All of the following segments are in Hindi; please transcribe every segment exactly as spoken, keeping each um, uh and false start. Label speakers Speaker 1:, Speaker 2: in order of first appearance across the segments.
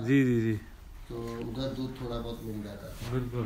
Speaker 1: जी जी जी,
Speaker 2: तो उधर दूध थोड़ा बहुत मिल जाता था।
Speaker 1: बिल्कुल।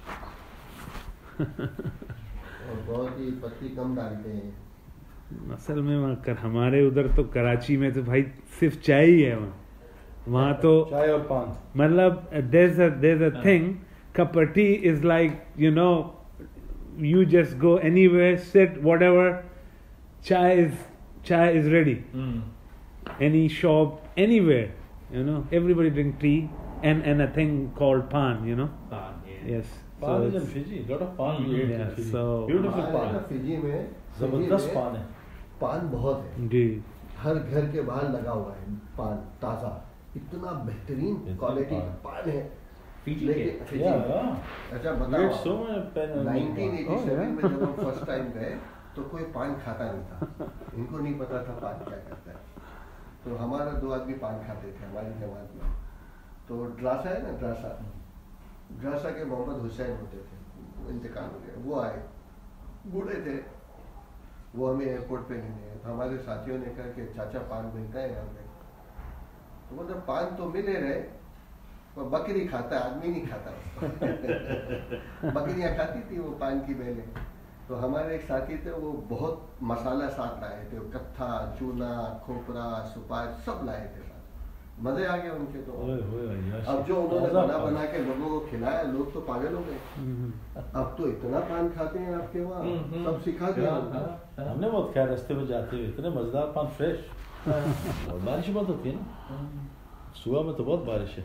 Speaker 2: और बहुत ही पत्ती कम डालते हैं।
Speaker 1: असल में वहाँ कर, हमारे उधर तो कराची में तो भाई सिर्फ चाय ही है। वहाँ वहाँ तो
Speaker 3: चाय और पान,
Speaker 1: मतलब there's a there's a thing, cup of tea is like, you know, you just go anywhere, sit, whatever, chai is chai is ready.
Speaker 3: mm.
Speaker 1: Any shop, anywhere, you know, everybody drink tea and and a thing called pan, you know.
Speaker 4: Pan, yeah.
Speaker 1: Yes.
Speaker 3: पान
Speaker 1: So
Speaker 3: is in
Speaker 1: it's-
Speaker 3: Fiji, lot of pan we ate
Speaker 1: Yeah,
Speaker 3: in Fiji.
Speaker 1: so-
Speaker 3: Beautiful
Speaker 2: हमारे
Speaker 3: pan,
Speaker 2: ना फिजी में
Speaker 3: जबरदस्त
Speaker 2: फिजी में
Speaker 3: पान है।
Speaker 2: पान बहुत है।
Speaker 1: जी,
Speaker 2: हर घर के बाहर लगा हुआ है पान ताज़ा, इतना बेहतरीन
Speaker 3: बेहतरीन
Speaker 2: क्वालिटी का
Speaker 3: पान।
Speaker 2: पान है।
Speaker 4: Fiji
Speaker 2: लेकिन
Speaker 4: के?
Speaker 2: फिजी
Speaker 3: Yeah,
Speaker 2: में।
Speaker 3: yeah.
Speaker 2: अच्छा
Speaker 3: We
Speaker 2: बताओ,
Speaker 3: ate so many pan and
Speaker 2: nineteen
Speaker 3: pan.
Speaker 2: Eighty
Speaker 1: Oh,
Speaker 2: seven
Speaker 1: yeah.
Speaker 2: में जब हम फर्स्ट टाइम गए तो कोई पान खाता नहीं था। इनको नहीं पता था पान क्या करता है। तो हमारा दो आदमी पान खाते थे हमारी जमात में। तो ड्रासा है ना, ड्रासा ड्रासा के मोहम्मद हुसैन होते थे, वो इंतकाल हो गया। वो आए, बूढ़े थे, वो हमें एयरपोर्ट पे लेने आए। तो हमारे साथियों ने कहा कि चाचा पान मिलता है यहाँ पे? तो मतलब पान तो मिले रहे, पर बकरी खाता, आदमी नहीं खाता उसको। बकरियाँ खाती थी वो पान की बेलें। तो हमारे एक साथी थे, वो बहुत मसाला साथ लाए थे, कत्था, चूना, खोपरा, सुपारी सब लाए थे साथ। मजे आ गए उनके तो।
Speaker 3: ओए होए यार।
Speaker 2: अब जो उन्होंने
Speaker 3: ताज़ा
Speaker 2: बना
Speaker 3: पान।
Speaker 2: बना के लोगों को खिलाया, लोग तो पागल हो गए। अब तो इतना पान खाते हैं आपके वहाँ,
Speaker 3: हम्म,
Speaker 2: सब सिखा दिया
Speaker 3: हाँ,
Speaker 2: उनको।
Speaker 3: हाँ। हमने बहुत खाया रास्ते में जाते हुए, इतने मजेदार पान, फ्रेश। और बारिश बहुत होती है ना, सुबह में तो बहुत बारिश है।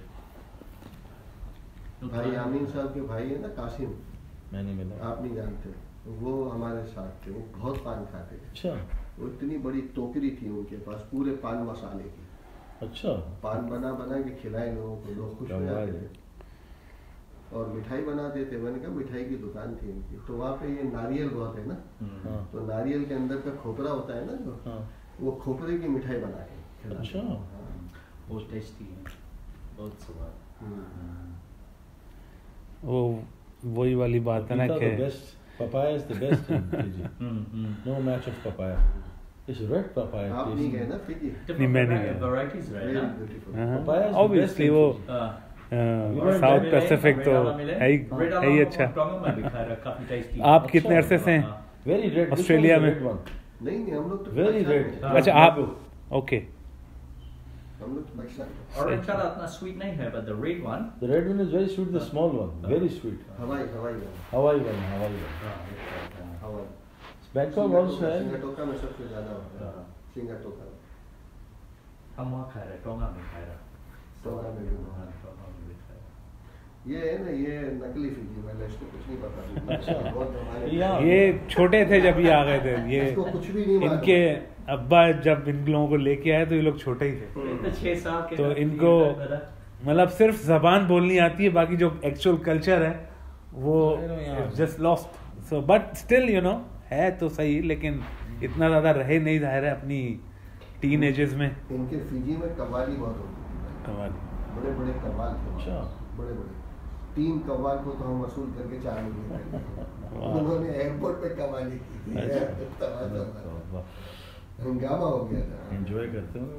Speaker 2: भाई आमीन साहब के भाई है ना कासिम,
Speaker 3: मैं नहीं मिला।
Speaker 2: आप नहीं जानते, वो हमारे साथ थे। वो बहुत पान खाते थे।
Speaker 3: अच्छा
Speaker 2: वो इतनी बड़ी टोकरी थी उनके पास, पूरे पान मसाले की।
Speaker 3: अच्छा।
Speaker 2: पान बना बना के खिलाए लोगों को, लोग खुश हो
Speaker 3: कमाल
Speaker 2: जाते
Speaker 3: है।
Speaker 2: थे। और मिठाई बनाते थे। मैंने कहा मिठाई की दुकान थी इनकी। तो वहाँ पे ये नारियल बहुत है ना,
Speaker 3: हाँ
Speaker 2: तो नारियल के अंदर का खोपरा होता है ना जो,
Speaker 3: हाँ।
Speaker 2: वो खोपरे की मिठाई बना के खिलाते
Speaker 3: अच्छा।
Speaker 2: थे। हाँ।
Speaker 4: बहुत टेस्टी है, बहुत स्वाद।
Speaker 2: हम्म।
Speaker 1: वो वही वाली बात है ना
Speaker 3: Pita,
Speaker 1: कि
Speaker 3: the best papaya is the best in Fiji. No match of papaya. It's red papaya.
Speaker 2: आप नहीं गए ना फिजी?
Speaker 1: नहीं, मैं नहीं गया।
Speaker 4: Varieties, right?
Speaker 2: वेरी
Speaker 4: हाँ?
Speaker 2: Beautiful.
Speaker 3: Papaya is the
Speaker 1: obviously
Speaker 3: best in
Speaker 1: वो
Speaker 3: Fiji.
Speaker 4: हाँ।
Speaker 1: साउथ
Speaker 4: मिले,
Speaker 1: पैसिफिक तो
Speaker 4: रेड वाला मिले।
Speaker 1: है ही
Speaker 4: रेड
Speaker 1: है
Speaker 4: वाला
Speaker 1: ही
Speaker 4: को
Speaker 1: अच्छा।
Speaker 4: टोंगा में भी खाया था, काफी टेस्टी।
Speaker 1: आप
Speaker 3: अच्छा,
Speaker 1: कितने अरसे से हैं
Speaker 4: हाँ।
Speaker 3: Very red. This
Speaker 1: Australia
Speaker 3: one is
Speaker 1: में?
Speaker 3: the red one.
Speaker 2: नहीं नहीं, हम लोग तो
Speaker 3: Very
Speaker 2: पाकिस्तान
Speaker 3: red.
Speaker 2: में।
Speaker 4: हाँ।
Speaker 1: अच्छा आप, ओके।
Speaker 2: हम लोग तो पाकिस्तान में।
Speaker 4: Orange वाला उतना sweet नहीं है, but the red one,
Speaker 3: The red one is very sweet. The small one, very sweet.
Speaker 2: हवाई हवाई वाला।
Speaker 3: Hawaii one, Hawaii one.
Speaker 4: हाँ, अच्छा, हाँ।
Speaker 2: हवाई।
Speaker 3: Bangkok also has.
Speaker 2: सिंगाटोका में सबसे ज्यादा होता है।
Speaker 4: हाँ।
Speaker 2: सिंगाटोका में।
Speaker 4: हम वहाँ खाए रहे, टोंगा में खाए रहे।
Speaker 2: टोंगा में भी।
Speaker 4: हाँ, टोंगा में भी खाए रहे।
Speaker 2: ये है ना, ये नकली फिजी वाला, इसको कुछ नहीं पता।
Speaker 3: अच्छा।
Speaker 2: बहुत जमाने
Speaker 3: यहाँ-
Speaker 2: का।
Speaker 1: ये छोटे थे जब ये आ गए थे। ये
Speaker 2: इसको कुछ भी नहीं मालूम।
Speaker 1: इनके अब्बा जब इन लोगों को लेके आए तो ये लोग छोटे ही थे।
Speaker 4: ये तो छह साल के
Speaker 1: तो
Speaker 4: थे,
Speaker 1: इनको
Speaker 4: ये बड़ा-
Speaker 1: मतलब सिर्फ जबान बोलनी आती है, बाकी जो एक्चुअल कल्चर है वो
Speaker 3: I know, yeah.
Speaker 1: Just lost. So but still you know है तो सही, लेकिन इतना ज्यादा रहे नहीं जाहिर है अपनी टीन एजेस में।
Speaker 2: इनके फिजी में कव्वाली बहुत होती थी।
Speaker 1: कमाल।
Speaker 2: बड़े बड़े कव्वाल थे।
Speaker 3: अच्छा।
Speaker 2: बड़े बड़े तीन कव्वाल को तो हम वसूल करके चार रुपये उन्होंने एयरपोर्ट पे कव्वाली की थी। तमाशा। हंगामा हो गया था।
Speaker 3: Enjoy करते हो?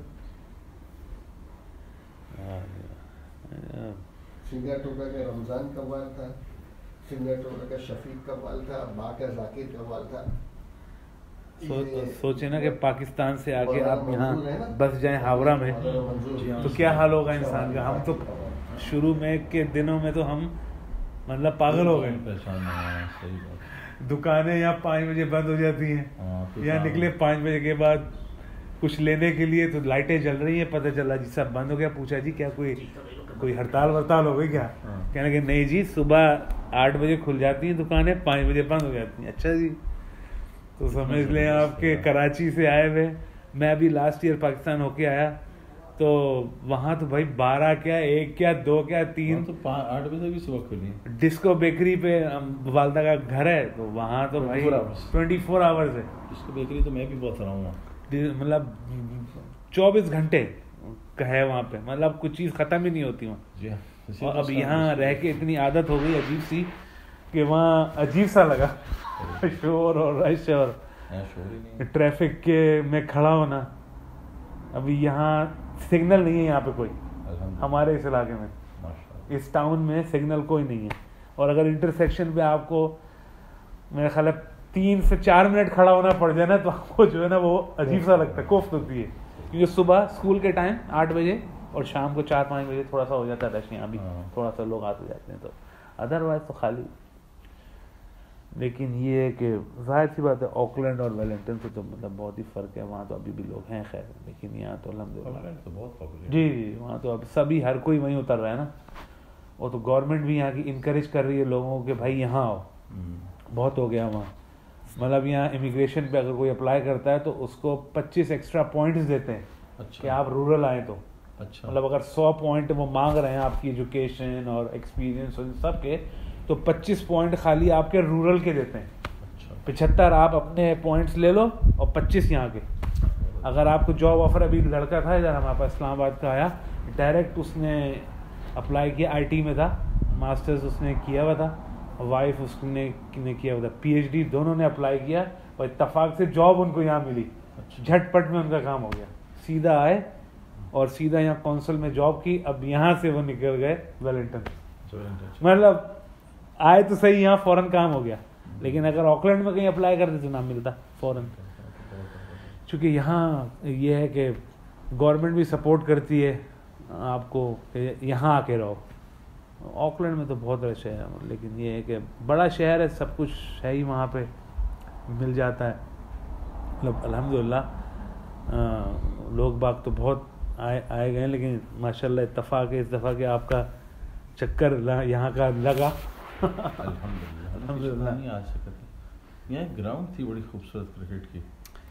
Speaker 2: सिंगाटोका का रमजान कव्वाल था, सिंगाटोका का शफीक कव्वाल था, बा का जाकिर कव्वाल था।
Speaker 1: सो,
Speaker 2: ये-
Speaker 1: सोचे ना कि पाकिस्तान से आके
Speaker 2: मौलाना
Speaker 1: आप यहाँ
Speaker 2: मंजूर है ना?
Speaker 1: बस जाएं हावड़ा में,
Speaker 2: मौलाना मंजूर।
Speaker 3: जी हाँ।
Speaker 1: तो क्या हाल होगा इंसान का। हम तो
Speaker 2: कव्वाल।
Speaker 1: शुरू में के दिनों में तो हम मतलब पागल हो गए।
Speaker 3: पहचान, हाँ, सही बात।
Speaker 1: दुकानें यहाँ पाँच बजे बंद हो जाती हैं।
Speaker 3: हाँ, तो
Speaker 1: यहाँ
Speaker 3: काम-
Speaker 1: निकले पाँच बजे के बाद कुछ लेने के लिए, तो लाइटें जल रही हैं, पता चला जी सब बंद हो गया। पूछा जी क्या कोई कोई हड़ताल वड़ताल हो गई क्या?
Speaker 3: हाँ।
Speaker 1: कहने के नहीं जी, सुबह आठ बजे खुल जाती हैं दुकानें, पाँच बजे बंद हो जाती हैं। अच्छा जी, तो समझ लें आपके कराची से आए हुए। मैं अभी लास्ट ईयर पाकिस्तान होके आया, तो वहाँ तो भाई बारह क्या, एक क्या, दो क्या, तीन,
Speaker 3: वहाँ तो पा- आठ बजे भी सुबह खुली है।
Speaker 1: डिस्को बेकरी पे अम, वालदा का घर है, तो वहाँ तो भाई
Speaker 3: चौबीस hours।
Speaker 1: ट्वेंटी फोर आवर्स है।
Speaker 3: इसको बेकरी तो मैं भी बहुत रहा हूँ।
Speaker 1: मतलब चौबीस घंटे का है वहाँ पे, मतलब कुछ चीज़ ख़त्म ही नहीं होती वहाँ।
Speaker 3: जी हाँ। इसी
Speaker 1: और
Speaker 3: तो
Speaker 1: अब
Speaker 3: उसका
Speaker 1: यहाँ
Speaker 3: नाम है।
Speaker 1: रह के इतनी आदत हो गई अजीब सी कि वहाँ अजीब सा लगा। शोर और रश और
Speaker 3: यहाँ शोर ही नहीं है।
Speaker 1: ट्रैफिक के में खड़ा होना। अभी यहाँ सिग्नल नहीं है यहाँ पे कोई,
Speaker 3: अल्हम्दुलिल्लाह।
Speaker 1: हमारे इस इलाके में,
Speaker 3: माशाअल्लाह।
Speaker 1: इस टाउन में सिग्नल कोई नहीं है। और अगर इंटरसेक्शन पे आपको मेरा ख्याल है तीन से चार मिनट खड़ा होना पड़ जाए ना, तो आपको जो है ना वो अजीब सा लगता है, कोफ्त होती है। क्योंकि सुबह स्कूल के टाइम आठ बजे और शाम को चार पाँच बजे थोड़ा सा हो जाता है रश, यहाँ भी
Speaker 3: हाँ।
Speaker 1: थोड़ा सा लोग आते जाते हैं, तो अदरवाइज तो खाली। लेकिन ये है कि जाहिर सी बात है ऑकलैंड और वेलिंगटन से तो मतलब बहुत ही फ़र्क है। वहाँ तो अभी भी लोग हैं खैर, लेकिन यहाँ तो अल्हम्दुलिल्लाह
Speaker 3: ऑकलैंड तो बहुत पॉपुलर
Speaker 1: जी जी वहाँ तो अब सभी हर कोई वहीं उतर रहा है ना। वो तो गवर्नमेंट भी यहाँ की इनकरेज कर रही है लोगों को कि भाई यहाँ आओ, बहुत हो गया वहाँ। मतलब यहाँ इमिग्रेशन पे अगर कोई अप्लाई करता है तो उसको पच्चीस एक्स्ट्रा पॉइंट्स देते हैं
Speaker 3: अच्छा
Speaker 1: कि आप रूरल आए तो।
Speaker 3: अच्छा
Speaker 1: मतलब अगर सौ पॉइंट वो मांग रहे हैं आपकी एजुकेशन और एक्सपीरियंस और सब के, तो पच्चीस पॉइंट खाली आपके रूरल के देते हैं।
Speaker 3: अच्छा
Speaker 1: पिछहत्तर आप अपने पॉइंट्स ले लो और पच्चीस यहाँ के। अगर आपको जॉब ऑफर, अभी लड़का था इधर हमारे पास इस्लामाबाद का आया, डायरेक्ट उसने अप्लाई किया, आईटी में था, मास्टर्स उसने किया हुआ था, वाइफ उसने ने किया हुआ था, पीएचडी, दोनों ने अप्लाई किया और इत्तेफाक से जॉब उनको यहाँ मिली। झटपट में उनका काम हो गया, सीधा आए और सीधा यहाँ कौंसल में जॉब की। अब यहाँ से वो निकल गए वेलिंगटन। मतलब आए तो सही, यहाँ फौरन काम हो गया। लेकिन अगर ऑकलैंड में कहीं अप्लाई करते तो ना मिलता फौरन, क्योंकि यहाँ ये है कि गवर्नमेंट भी सपोर्ट करती है आपको कि यहाँ आके रहो। ऑकलैंड में तो बहुत रश है, लेकिन ये है कि बड़ा शहर है, सब कुछ है ही वहाँ पे, मिल जाता है। मतलब अल्हम्दुलिल्लाह लोग बाग तो बहुत आए आए गए, लेकिन माशाल्लाह इत्तेफाक है इस दफ़ा कि आपका चक्कर यहाँ का लगा।
Speaker 3: अल्हम्दुलिल्लाह अल्हम्दुलिल्लाह नहीं आ सकते। यहाँ ग्राउंड थी बड़ी खूबसूरत क्रिकेट की,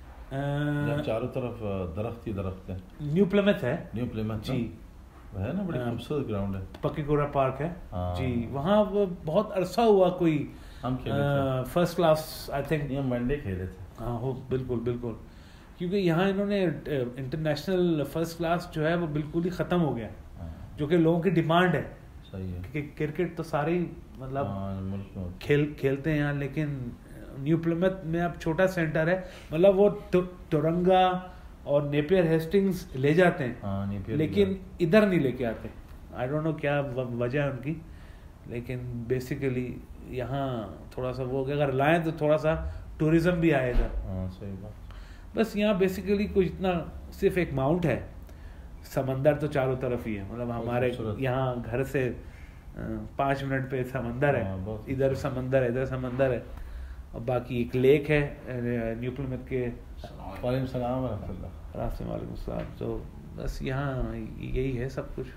Speaker 3: जहाँ चारों तरफ दरख्त ही दरख्त है।
Speaker 1: न्यू प्लेमेथ है,
Speaker 3: न्यू प्लेमेथ
Speaker 1: जी,
Speaker 3: है ना, बड़ी
Speaker 1: हाँ।
Speaker 3: खूबसूरत ग्राउंड है।
Speaker 1: पक्कीकोरा पार्क है
Speaker 3: हाँ।
Speaker 1: जी। वहाँ वो बहुत अरसा हुआ कोई
Speaker 3: हम खेले थे,
Speaker 1: फर्स्ट क्लास आई थिंक,
Speaker 3: ये वनडे खेले थे।
Speaker 1: हाँ हो बिल्कुल बिल्कुल, क्योंकि यहाँ इन्होंने इंटरनेशनल फर्स्ट क्लास जो है वो बिल्कुल ही ख़त्म हो गया,
Speaker 3: हाँ,
Speaker 1: जो कि लोगों की डिमांड है।
Speaker 3: सही है।
Speaker 1: कि क्रिकेट तो सारे ही मतलब
Speaker 3: हाँ, मुल्क में होती
Speaker 1: खेल खेलते हैं यहाँ, लेकिन न्यू प्लेमेथ में अब छोटा सेंटर है, मतलब वो तुरंगा और नेपियर हेस्टिंग्स ले जाते हैं,
Speaker 3: हाँ, नहीं फिर
Speaker 1: लेकिन इधर नहीं लेके आते। आई डोंट नो क्या वजह है उनकी, लेकिन बेसिकली यहाँ थोड़ा सा वो हो गया। अगर लाएं तो थोड़ा सा टूरिज्म भी आए इधर।
Speaker 3: हाँ, सही बात।
Speaker 1: बस यहाँ बेसिकली कुछ इतना, सिर्फ एक माउंट है, समंदर तो चारों तरफ ही है। मतलब हमारे
Speaker 3: खूबसूरत।
Speaker 1: यहाँ घर से अ, पाँच मिनट पे समंदर
Speaker 3: हाँ, बहुत
Speaker 1: है, इधर समंदर है, इधर समंदर है, और बाकी एक लेक है अ, न्यू प्लेमेथ के
Speaker 3: वालेकुम सलाम रहमतुल्लाह।
Speaker 1: रास्ते। वालेकुम सलाम। तो बस यहाँ यही है सब कुछ।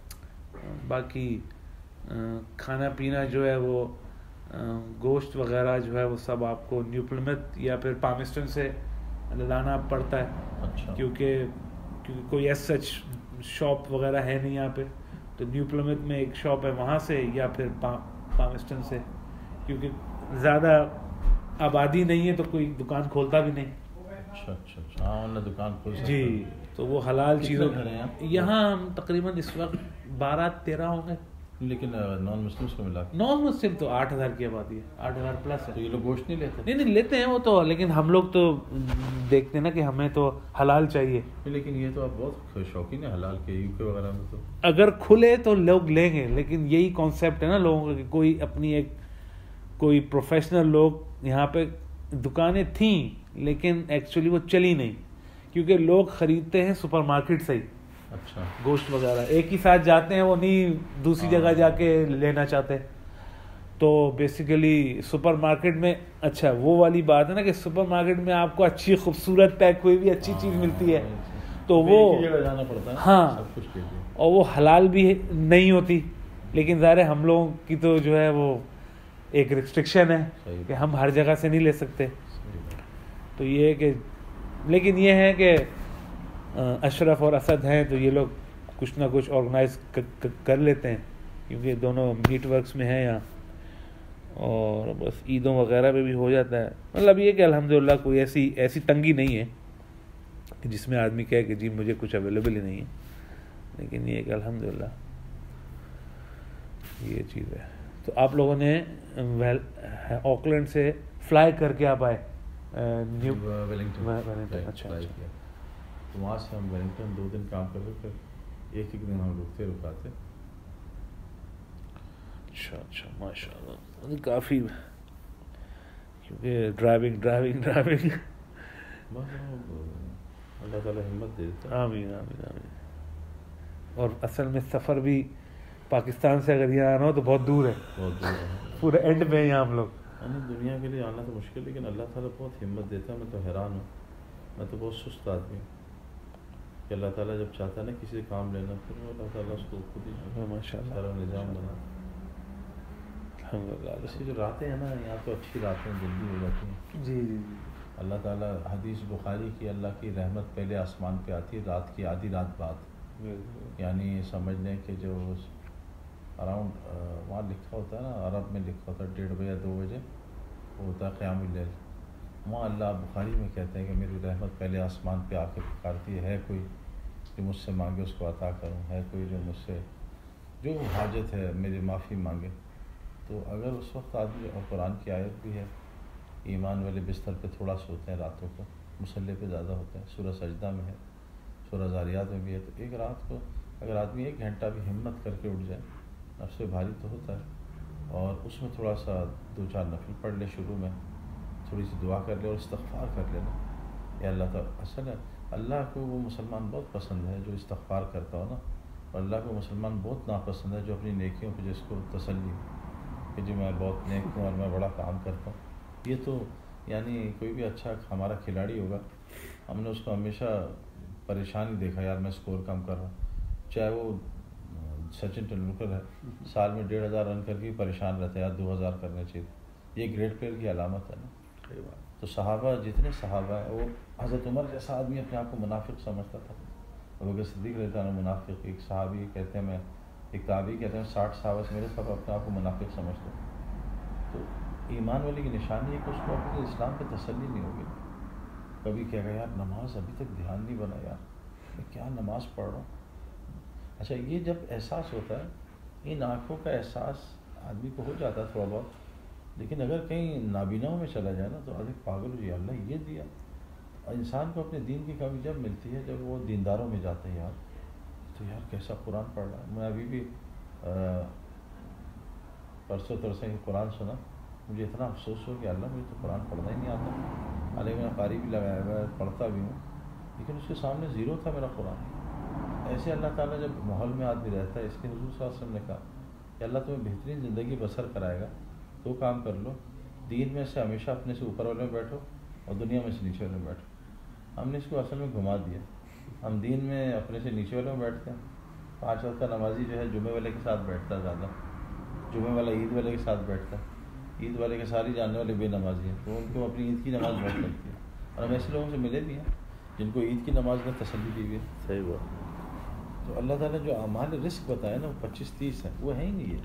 Speaker 1: अ, बाकी अ, खाना पीना जो है वो अ, गोश्त वगैरह जो है वो सब आपको न्यू प्लेमेथ या फिर पामिस्टन से लाना पड़ता है,
Speaker 3: अच्छा,
Speaker 1: क्योंकि क्योंकि कोई एज सच शॉप वगैरह है नहीं यहाँ पे। तो न्यू प्लेमेथ में एक शॉप है, वहाँ से या फिर पा, पामिस्टन से, क्योंकि ज़्यादा आबादी नहीं है तो कोई दुकान खोलता भी नहीं।
Speaker 3: अच्छा अच्छा अच्छा, हाँ, उन्होंने दुकान खोल सकते
Speaker 1: जी,
Speaker 3: हैं।
Speaker 1: तो वो हलाल
Speaker 3: कितने
Speaker 1: चीज़ों
Speaker 3: घर हैं यहाँ?
Speaker 1: यहाँ हम तकरीबन इस वक्त बारह तेरह होंगे।
Speaker 3: लेकिन नॉन मुस्लिम्स को मिला के।
Speaker 1: नॉन मुस्लिम तो आठ हज़ार की आबादी है, आठ हज़ार प्लस
Speaker 3: तो
Speaker 1: है।
Speaker 3: ये लोग गोश्त नहीं लेते?
Speaker 1: नहीं नहीं लेते हैं वो तो, लेकिन हम लोग तो देखते हैं ना कि हमें तो हलाल चाहिए।
Speaker 3: लेकिन ये तो आप बहुत शौकीन है हलाल के, यूके वगैरह में तो।
Speaker 1: अगर खुले तो लोग लेंगे, लेकिन यही कॉन्सेप्ट है ना लोगों का कि कोई अपनी एक कोई प्रोफेशनल लोग यहाँ पे दुकानें थी, लेकिन एक्चुअली वो चली नहीं, क्योंकि लोग खरीदते हैं सुपरमार्केट से ही
Speaker 3: अच्छा,
Speaker 1: गोश्त वगैरह, एक ही साथ जाते हैं, वो नहीं दूसरी
Speaker 3: हाँ।
Speaker 1: जगह जाके लेना चाहते। तो बेसिकली सुपरमार्केट में, अच्छा वो वाली बात है ना कि सुपरमार्केट में आपको अच्छी खूबसूरत पैक हुई भी अच्छी चीज़ मिलती है, तो वो
Speaker 3: एक ही जगह जाना पड़ता है,
Speaker 1: हाँ।
Speaker 3: सब कुछ के लिए।
Speaker 1: और वो हलाल भी नहीं होती। लेकिन ज़ाहिर है हम लोगों की तो जो है वो एक रिस्ट्रिक्शन है
Speaker 3: सही
Speaker 1: कि हम हर जगह से नहीं ले सकते।
Speaker 3: सही बात।
Speaker 1: तो ये है कि, लेकिन ये है कि अशरफ और असद हैं तो ये लोग कुछ ना कुछ ऑर्गेनाइज कर लेते हैं, क्योंकि दोनों मीट वर्क्स में हैं यहाँ, और बस ईदों वगैरह पे भी हो जाता है। मतलब ये कि अल्हम्दुलिल्लाह कोई ऐसी ऐसी तंगी नहीं है कि जिसमें आदमी कहे कि जी मुझे कुछ अवेलेबल ही नहीं है, लेकिन ये कि अल्हम्दुलिल्लाह ये चीज़ है। तो आप लोगों ने वेल ऑकलैंड से फ्लाई करके आप आए न्यू
Speaker 3: वेलिंगटन,
Speaker 1: वेलिंगटन, अच्छा
Speaker 3: फ्लाई
Speaker 1: अच्छा।
Speaker 3: किया। तो वहाँ से हम वेलिंगटन दो दिन काम कर रहे, फिर एक एक दिन हम रुकते रुकाते।
Speaker 1: अच्छा अच्छा माशाल्लाह, काफ़ी, क्योंकि ड्राइविंग ड्राइविंग ड्राइविंग
Speaker 3: बस अल्लाह ताला हिम्मत दे देता है।
Speaker 1: आमीन आमीन आमीन। और असल में सफ़र भी पाकिस्तान से अगर यहाँ आना हो तो बहुत दूर है,
Speaker 3: बहुत दूर है,
Speaker 1: पूरे एंड में यहाँ हम लोग।
Speaker 3: यानी दुनिया के लिए आना तो मुश्किल, लेकिन अल्लाह ताला बहुत हिम्मत देता है। मैं तो हैरान हूँ, मैं तो बहुत सुस्त आदमी हूँ कि अल्लाह ताला जब चाहता है ना किसी से काम लेना, फिर अल्लाह ताला उसको खुद ही
Speaker 1: माशाल्लाह
Speaker 3: सारा निज़ाम बना।
Speaker 1: अल्हम्दुलिल्लाह।
Speaker 3: ऐसी जो रातें हैं ना, यहाँ तो अच्छी रातें जल्दी हो जाती हैं।
Speaker 1: जी जी जी।
Speaker 3: अल्लाह ताला हदीस बुखारी की, अल्लाह की रहमत पहले आसमान पे आती है रात की आधी रात बाद, यानी समझ लें कि जो अराउंड वहाँ लिखा होता है ना, अरब में लिखा होता है डेढ़ बजे या दो बजे वो होता है क़यामुल लैल। वहाँ अल्लाह बुखारी में कहते हैं कि मेरी रहमत पहले आसमान पे आके पुकारती है, है कोई जो मुझसे मांगे उसको अता करूँ, है कोई जो मुझसे जो हाजत है मेरी माफ़ी मांगे। तो अगर उस वक्त आदमी, और कुरान की आयत भी है, ईमान वाले बिस्तर पे थोड़ा सोते हैं रातों को, मुसल्ले पे ज़्यादा होते हैं, सूरह सजदा में है, सूरह ज़ारियात में भी है। तो एक रात को अगर आदमी एक घंटा भी हिम्मत करके उठ जाए, नफ्स भारी तो होता है, और उसमें थोड़ा सा दो चार नफिल पढ़ ले, शुरू में थोड़ी सी दुआ कर ले और इस्तग़फ़ार कर लेना। या अल्लाह ताला, असल है अल्लाह को वो मुसलमान बहुत पसंद है जो इस्तग़फ़ार करता हो ना, और अल्लाह को मुसलमान बहुत नापसंद है जो अपनी नेकियों पर जिसको तसल्ली कि जो मैं बहुत नेक हूँ और मैं बड़ा काम करता हूँ। ये तो यानी कोई भी अच्छा हमारा खिलाड़ी होगा, हमने उसको हमेशा परेशान ही देखा, यार मैं स्कोर कम कर रहा हूँ। चाहे वो सचिन तेंदुलकर है, साल में डेढ़ हज़ार रन करके परेशान रहता है, यार दो हज़ार करने चाहिए। ये ग्रेट प्लेयर की अलामत है ना। तो सहाबा, जितने सहाबा है, वो हज़रत उमर जैसा आदमी अपने आप को मुनाफिक समझता था, अबू बकर सिद्दीक़ रहता है मुनाफिक, एक सहाबी कहते हैं, मैं एक ताबी कहते हैं साठ सहाबा से मेरे सब अपने आप को मुनाफिक समझते। तो ईमान वाले की निशानी है कि उसको अपने इस्लाम पे तसल्ली नहीं होगी। कभी कहेगा यार नमाज अभी तक ध्यान नहीं बना, यार मैं क्या नमाज पढ़ रहा हूँ। अच्छा, ये जब एहसास होता है, इन आँखों का एहसास आदमी को हो जाता है थोड़ा बहुत, लेकिन अगर कहीं नाबीनाओं में चला जाए ना तो अधिक पागल हो जाए, अल्लाह ये दिया। और इंसान को अपने दीन की कमी जब मिलती है, जब वो दीनदारों में जाते हैं, यार तो यार कैसा कुरान पढ़ रहा है। मैं अभी भी परसों तरसों ही कुरान सुना, मुझे इतना अफसोस हो कि अल्लाह मुझे तो कुरान पढ़ना ही नहीं आता, हालांकि मैंने कारी भी लगाया हुआ है, पढ़ता भी हूँ, लेकिन उसके सामने ज़ीरो था मेरा कुरान। ऐसे अल्लाह ताला जब माहौल में आदमी रहता है, इसके हुज़ूर सल्लल्लाहु अलैहि वसल्लम ने कहा कि अल्लाह तुम्हें बेहतरीन ज़िंदगी बसर कराएगा, तो काम कर लो, दीन में से हमेशा अपने से ऊपर वाले में बैठो और दुनिया में से नीचे वाले में बैठो। हमने इसको असल में घुमा दिया, हम दीन में अपने से नीचे वाले में बैठते हैं। पाँच वक्त का नमाजी जो है जुमे वाले के साथ बैठता है ज़्यादा, जुमे वाला ईद वाले के साथ बैठता है, ईद वाले के सारी जानने वाले बेनमाजी हैं, तो उनको अपनी ईद की नमाज़ बहुत लगती है। और हम ऐसे लोगों से मिले भी हैं जिनको ईद की नमाज में तसल्ली दी हुई है।
Speaker 1: सही बात।
Speaker 3: तो अल्लाह ताला जो अमाल रिस्क बताया ना, वो पच्चीस तीस है, वो है ही नहीं है।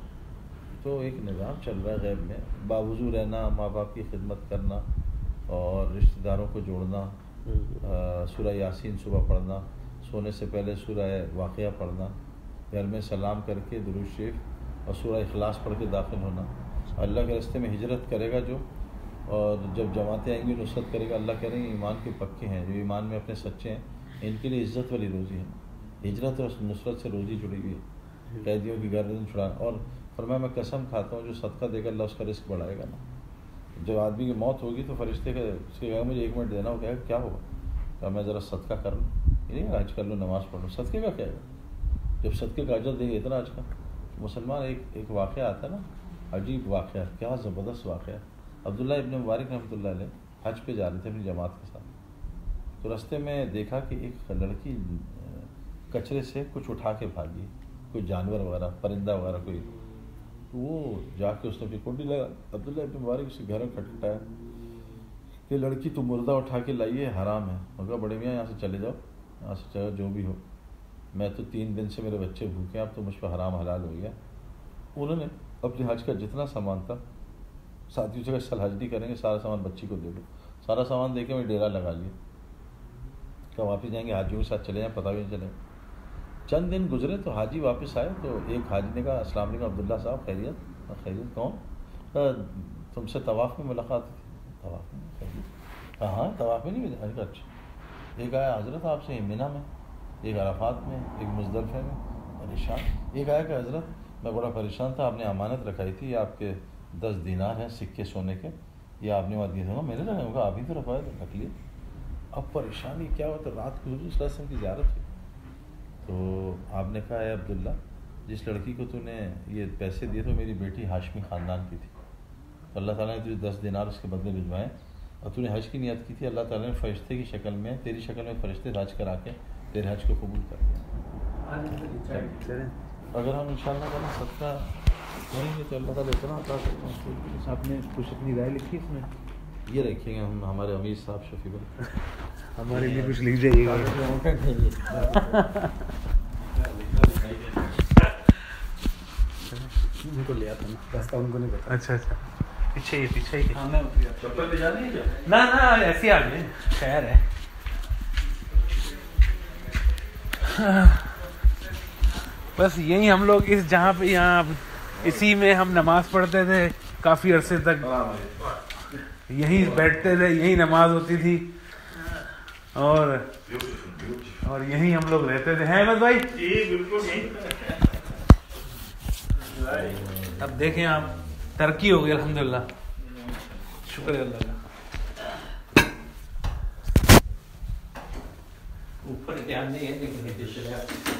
Speaker 3: तो एक निज़ाम चल रहा है गैब में, बावजू रहना, माँ बाप की खिदमत करना और रिश्तेदारों को जोड़ना, सूरह यासीन सुबह पढ़ना, सोने से पहले सूरह वाक़िया पढ़ना, घर में सलाम करके दुरूद शरीफ और सूरह इखलास पढ़ के दाखिल होना। अल्लाह के रास्ते में हिजरत करेगा जो, और जब जमातें आएंगी नुसरत करेगा। अल्लाह कह रहे हैं ईमान के पक्के हैं, जो ईमान में अपने सच्चे हैं, इनके लिए इज़्ज़त वाली रोज़ी है। हिजरत और नुसरत से रोज़ी जुड़ी हुई है, कैदियों की गर्दन छुड़ा। और फरमाया मैं कसम खाता हूँ जो सदका देगा अल्लाह उसका रिस्क बढ़ाएगा ना। जब आदमी की मौत होगी तो फरिश्ते का उसके कहेगा मुझे एक मिनट देना, हो कहेगा क्या होगा, क्या मैं ज़रा सदका कर लूँ, नहीं हज कर लूँ, नमाज़ पढ़ लूँ, सदके का क्या है। जब सदके का अजर देंगे इतना आज का मुसलमान। एक एक वाक़या आता है ना, अजीब वाक़या, क्या ज़बरदस्त वाक़या। अब्दुल्ला इब्न मुबारक रहमतुल्लाह अलैह हज पे जा रहे थे अपनी जमात के साथ, तो रास्ते में देखा कि एक लड़की कचरे से कुछ उठा के भागी, कोई जानवर वगैरह, परिंदा वगैरह कोई, तो वो जाके उसने फिर कुंडी लगा। अब्दुल्ला इब्न मुबारक उसे घर में खटखटाया कि लड़की तो मुर्दा उठा के लाई है, हराम है। मगर बड़े मियाँ यहाँ से चले जाओ, यहाँ से चलो, जो भी हो, मैं तो तीन दिन से मेरे बच्चे भूखे हैं, अब तो मुझ पर हराम हलाल हो गया। उन्होंने अपने हज का जितना सामान था, साथियों से कहा हज नहीं करेंगे, सारा सामान बच्ची को दे दो। सारा सामान दे के मैं डेरा लगा लिया, क्या वापस जाएंगे हाजियों के साथ चले जाएँ, पता भी नहीं चले। चंद दिन गुजरे तो हाजी वापस आए, तो एक हाजी ने कहा अस्सलाम वालेकुम अब्दुल्ला साहब, खैरियत? खैरियत कौन? तुमसे तवाफ़ में मुलाकात थी। तवाफ़ में? हाँ हाँ तवाफ़ में नहीं मिले। अच्छा, एक आया हज़रत आपसे मिना में, एक अराफात में, एक मुजदलफे में, परेशान। एक आया कि हज़रत मैं बड़ा परेशान था, आपने अमानत रखाई थी, आपके दस दिनार हैं सिक्के सोने के, ये आपने बात दिए थे, मैंने रखा होगा, आप ही तो रखवाए थे, रख लिए। अब परेशानी क्या हुआ, तो रात को हुजूर सल्लल्लाहु अलैहि वसल्लम की ज़ियारत हुई, तो आपने कहा है अब्दुल्ला, जिस लड़की को तूने ये पैसे दिए तो मेरी बेटी हाशमी ख़ानदान की थी, तो अल्लाह ताला ने तुझे दस दिनार उसके बदले भिजवाए, और तूने हज की नियत की थी, अल्लाह ताला ने फरिश्ते की शक्ल में, तेरी शक्ल में फरिश्ते हज करा के तेरे हज को कबूल कर दिया। अगर हम इंशाअल्लाह ताला सदका करेंगे तो अल्लाह ताला इतना अता करेगा।
Speaker 1: आपने कुछ अपनी राय लिखी इसमें?
Speaker 3: ये रखेंगे हम, हमारे अमीर साहब शफीबल
Speaker 1: हमारे लिए कुछ लिख जाइएगा।
Speaker 5: उनको लिया था ना, रास्ता उनको नहीं पता।
Speaker 1: अच्छा अच्छा, पीछे ही पीछे ही
Speaker 3: चप्पल पे जानी है क्या?
Speaker 1: ना ना ऐसे ही आ गए, खैर है। बस यही हम लोग इस जहाँ पे यहाँ इसी में हम नमाज पढ़ते थे काफ़ी अरसे तक, यहीं बैठते थे, यहीं नमाज होती थी, और और यहीं हम लोग रहते थे। हैं बस भाई
Speaker 4: बिल्कुल नहीं।
Speaker 1: अब देखें आप, तरक्की हो गई अल्हम्दुलिल्लाह, शुक्र है अल्लाह का।
Speaker 4: ऊपर ध्यान नहीं है लेकिन नीचे चले आप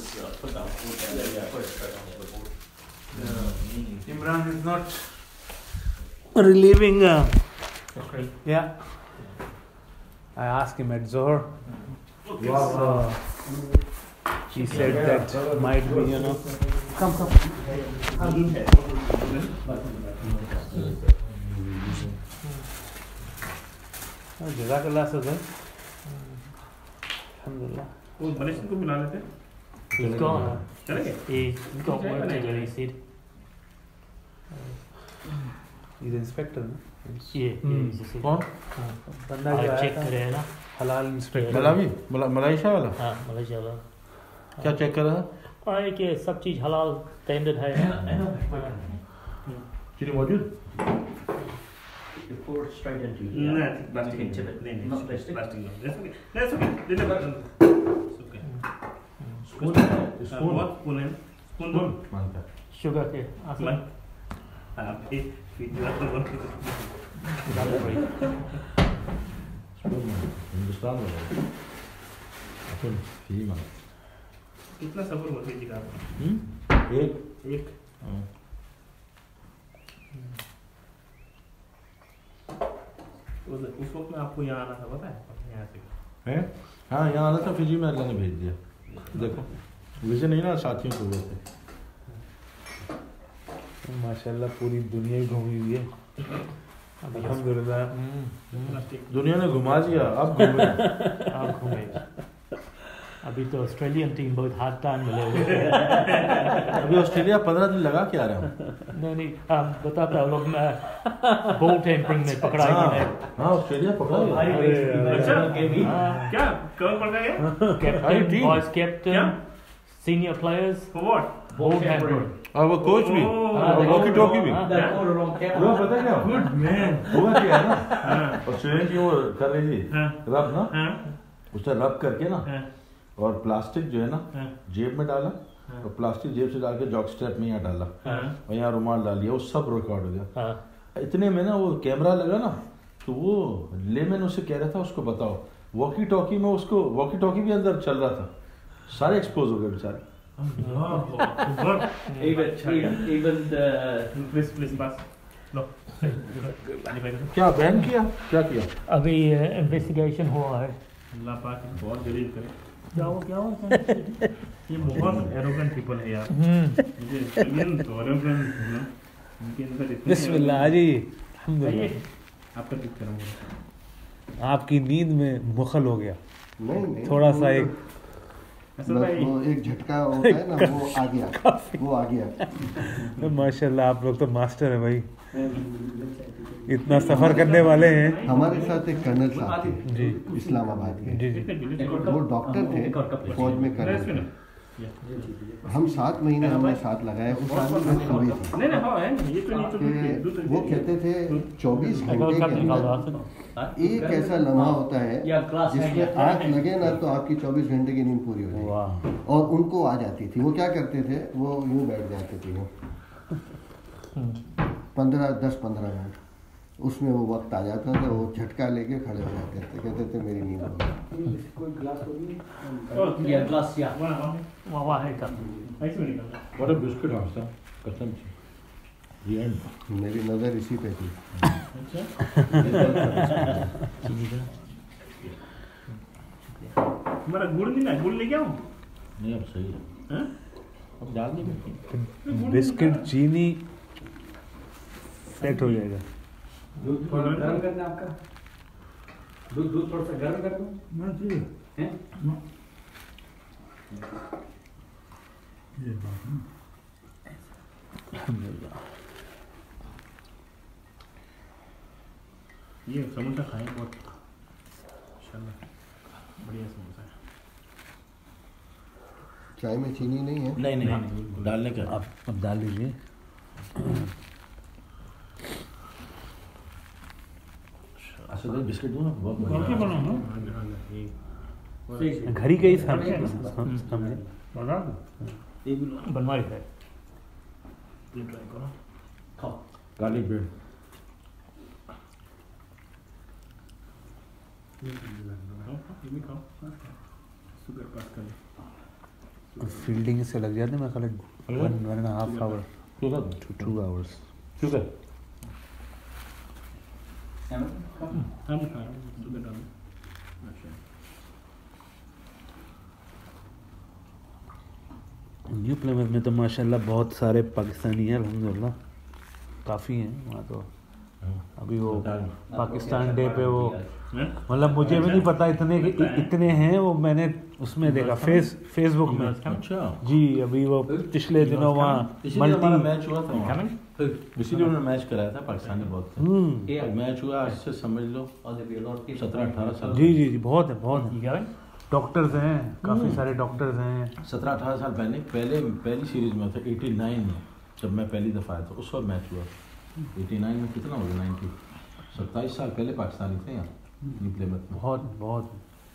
Speaker 1: Imran is not relieving. Uh, yeah, I asked him at Zohar. So he said that might be, you know. Come, come. Jazakallah Sazar. Alhamdulillah.
Speaker 6: वो मनीष को बुला लेते।
Speaker 7: He's gone.
Speaker 6: चले गए?
Speaker 7: He's got work to do, he said.
Speaker 1: He's inspector, no?
Speaker 7: Yeah, yeah, he's a
Speaker 3: कौन?
Speaker 1: बंदा जो
Speaker 7: I
Speaker 1: आया
Speaker 7: checked
Speaker 1: था,
Speaker 7: करे ना।
Speaker 1: हलाल इंस्पेक्टर।
Speaker 3: मलावी मला, मलाइशा वाला
Speaker 7: हाँ, मलेशिया वाला।
Speaker 3: क्या चेक कर रहा है?
Speaker 7: और एक ये सब चीज़ हलाल स्टैंडर्ड है।
Speaker 3: चीनी मौजूद?
Speaker 4: You pour it straight into it.
Speaker 6: नहीं, प्लास्टिक
Speaker 4: Into it.
Speaker 6: नहीं, नहीं,
Speaker 4: Not plastic.
Speaker 6: प्लास्टिक नहीं। That's okay. That's okay. दे दे बर्तन। It's okay.
Speaker 3: स्पून
Speaker 6: हाँ,
Speaker 3: स्पून
Speaker 6: बहुत स्पून है। स्पून दो।
Speaker 3: मानता
Speaker 7: शुगर के आसन
Speaker 6: मन। हाँ, फिर फिर जो है तो बहुत
Speaker 7: डाल रही।
Speaker 3: स्पून हिंदुस्तान में अपन फी मांग
Speaker 6: कितना सफर होती है जी का?
Speaker 3: हम्म एक
Speaker 6: एक उस उस वक्त में आपको यहाँ आना था, पता है? यहाँ से
Speaker 3: है हाँ यहाँ आना था, फिजी में अल्लाह ने भेज दिया। देखो वैसे नहीं ना, साथियों को हुए थे।
Speaker 1: माशाल्लाह पूरी दुनिया ही घूमी हुई है अल्हम्दुलिल्लाह।
Speaker 3: दुनिया ने घुमा दिया, अब घूमे।
Speaker 7: आप घूमे। अभी तो ऑस्ट्रेलियन टीम बहुत हार्ड टाइम मिले हुए हैं।
Speaker 3: अभी ऑस्ट्रेलिया पंद्रह दिन लगा के आ रहा हूँ।
Speaker 7: नहीं नहीं, हम बताते हैं लोग बॉल टेम्परिंग में पकड़ा
Speaker 3: हाँ
Speaker 7: गया है।
Speaker 3: हाँ, ऑस्ट्रेलिया पकड़ा गया।
Speaker 6: अच्छा
Speaker 7: हाँ।
Speaker 6: क्या कौन पड़ गया?
Speaker 7: Captain,
Speaker 3: team.
Speaker 7: Vice captain, senior players,
Speaker 6: For what?
Speaker 7: Ball tampering.
Speaker 3: और वो कोच भी, और वॉकी टॉकी भी।
Speaker 7: हाँ।
Speaker 4: That order on camera.
Speaker 3: वो पता क्या गुड मैन हुआ क्या है ना, ऑस्ट्रेलिया की वो कर रही थी
Speaker 6: हाँ।
Speaker 3: रब ना,
Speaker 6: हाँ,
Speaker 3: उसने रब करके ना,
Speaker 6: हाँ,
Speaker 3: और प्लास्टिक जो है ना
Speaker 6: हाँ,
Speaker 3: जेब में डाला,
Speaker 6: हाँ।
Speaker 3: और प्लास्टिक जेब से डाल के जॉक स्ट्रैप में यहाँ डाला,
Speaker 6: हाँ,
Speaker 3: और यहाँ रुमाल डाल दिया, वो सब रिकॉर्ड हो गया।
Speaker 7: हाँ।
Speaker 3: इतने में ना वो कैमरा लगा ना, तो वो लेमन उसे कह रहा था उसको बताओ, वॉकी टॉकी में उसको, वॉकी टॉकी भी अंदर चल रहा था, सारे एक्सपोज हो गए बेचारे।
Speaker 6: बहुत
Speaker 4: Even, even, even the
Speaker 6: please please बस लो पानी पानी दो।
Speaker 3: क्या बैन किया, क्या किया?
Speaker 7: अभी इन्वेस्टिगेशन हुआ है।
Speaker 6: अल्लाह पाक बहुत गरीब करे।
Speaker 7: क्या हो क्या हो?
Speaker 6: ये बहुत एरोगेंट पीपल है यार। मुझे ऑस्ट्रेलियन तो एरोगेंट है ना, उनके अंदर इतनी
Speaker 1: बिस्मिल्लाह जी अल्हम्दुलिल्लाह।
Speaker 6: आपका टिक करूँगा।
Speaker 1: आपकी नींद में मुखल हो गया
Speaker 2: नहीं नहीं,
Speaker 1: थोड़ा
Speaker 2: वो
Speaker 1: सा
Speaker 2: तो-
Speaker 1: एक
Speaker 6: असल
Speaker 2: बस
Speaker 6: भाई
Speaker 2: वो एक झटका होता है ना, वो आ गया, वो आ गया।
Speaker 1: माशाल्लाह आप लोग तो मास्टर है भाई, इतना सफर करने वाले हैं।
Speaker 2: हमारे साथ एक कर्नल साहब थे
Speaker 1: जी
Speaker 2: इस्लामाबाद के,
Speaker 1: जी जी
Speaker 2: वो डॉक्टर थे, फौज में कर्नल थे। हम सात महीने हमने साथ लगाए, उस आदमी में कमी थी
Speaker 6: नहीं नहीं हाँ है ये तो नहीं तो
Speaker 2: कि वो कहते थे चौबीस घंटे के अंदर एक ऐसा लम्हा होता है जिसमें आँख लगे ना तो आपकी चौबीस घंटे की नींद पूरी हो जाएगी, और उनको आ जाती थी। वो क्या करते थे, वो यूँ बैठ जाते थे, वो पंद्रह दस पंद्रह मिनट, उसमें वो वक्त आ जाता था, वो झटका लेके खड़े हो जाते थे, कहते थे मेरी नींद हो गई।
Speaker 5: कोई ग्लास हो गई
Speaker 4: Yeah, glass, yeah.
Speaker 7: वहाँ वहाँ है का
Speaker 6: ऐसे में निकलता
Speaker 3: What a biscuit हास्ता कसम से ये एंड
Speaker 2: मेरी नज़र इसी पे थी।
Speaker 6: हमारा गुड़ नहीं ना, गुड़ लेके आओ।
Speaker 3: नहीं अब सही है,
Speaker 6: हैं?
Speaker 3: अब डाल देंगे
Speaker 1: बिस्किट चीनी सेट हो जाएगा।
Speaker 5: दूध थोड़ा गर्म करना है आपका, दूध दूध थोड़ा सा गर्म कर दूं
Speaker 6: ना चाहिए
Speaker 5: हैं?
Speaker 6: ये बात है। ये समोसा खाए बहुत इंशाल्लाह, बढ़िया समोसा है।
Speaker 2: चाय में चीनी नहीं है?
Speaker 3: नहीं नहीं डालने का
Speaker 1: अब अब डाल लीजिए।
Speaker 3: अच्छा तो बिस्किट दूँ ना, बहुत
Speaker 6: और क्या
Speaker 3: बढ़िया
Speaker 6: बनाऊँ ना?
Speaker 1: घर ही गई सामने सामने
Speaker 6: बना दो।
Speaker 7: बनवाई है।
Speaker 6: ये ट्राई करो।
Speaker 4: Come.
Speaker 3: गार्लिक ब्रेड
Speaker 6: ये भी खाओ, शुगर पास कर ले।
Speaker 1: फील्डिंग से लग जाते मैं कल one one and half hour two two hours.
Speaker 3: Sugar
Speaker 6: हम खा रहे हैं, शुगर डालो। अच्छा
Speaker 1: न्यू प्लेमर में तो माशाल्लाह बहुत सारे पाकिस्तानी हैं अल्हम्दुलिल्लाह, काफ़ी हैं वहाँ तो। अभी वो पाकिस्तान डे पे वो मतलब मुझे भी नहीं पता इतने इतने हैं, वो मैंने उसमें देखा फेस फेसबुक में।
Speaker 3: अच्छा
Speaker 1: जी अभी वो पिछले दिनों वहाँ
Speaker 3: इसीलिए हमारा
Speaker 1: मल्टी
Speaker 3: मैच हुआ था वहाँ। फिर इसीलिए उन्होंने मैच कराया था, पाकिस्तानी बहुत थे।
Speaker 1: हम्म
Speaker 4: Yeah.
Speaker 3: मैच हुआ आज से समझ लो
Speaker 4: Oh, there'll be a lot of people.
Speaker 3: सत्रह अठारह साल
Speaker 1: जी जी जी बहुत है बहुत
Speaker 7: You
Speaker 1: है।
Speaker 7: going?
Speaker 1: डॉक्टर्स हैं, काफ़ी सारे डॉक्टर्स हैं।
Speaker 3: सत्रह अठारह साल पहले पहले पहली सीरीज में था एटी नाइन में, जब मैं पहली दफ़ा आया था उस वक्त मैच हुआ। एटी नाइन में कितना हो गया, नाइन्टी सत्ताईस साल पहले पाकिस्तानी थे यहाँ न्यू प्लेमर में।
Speaker 1: बहुत बहुत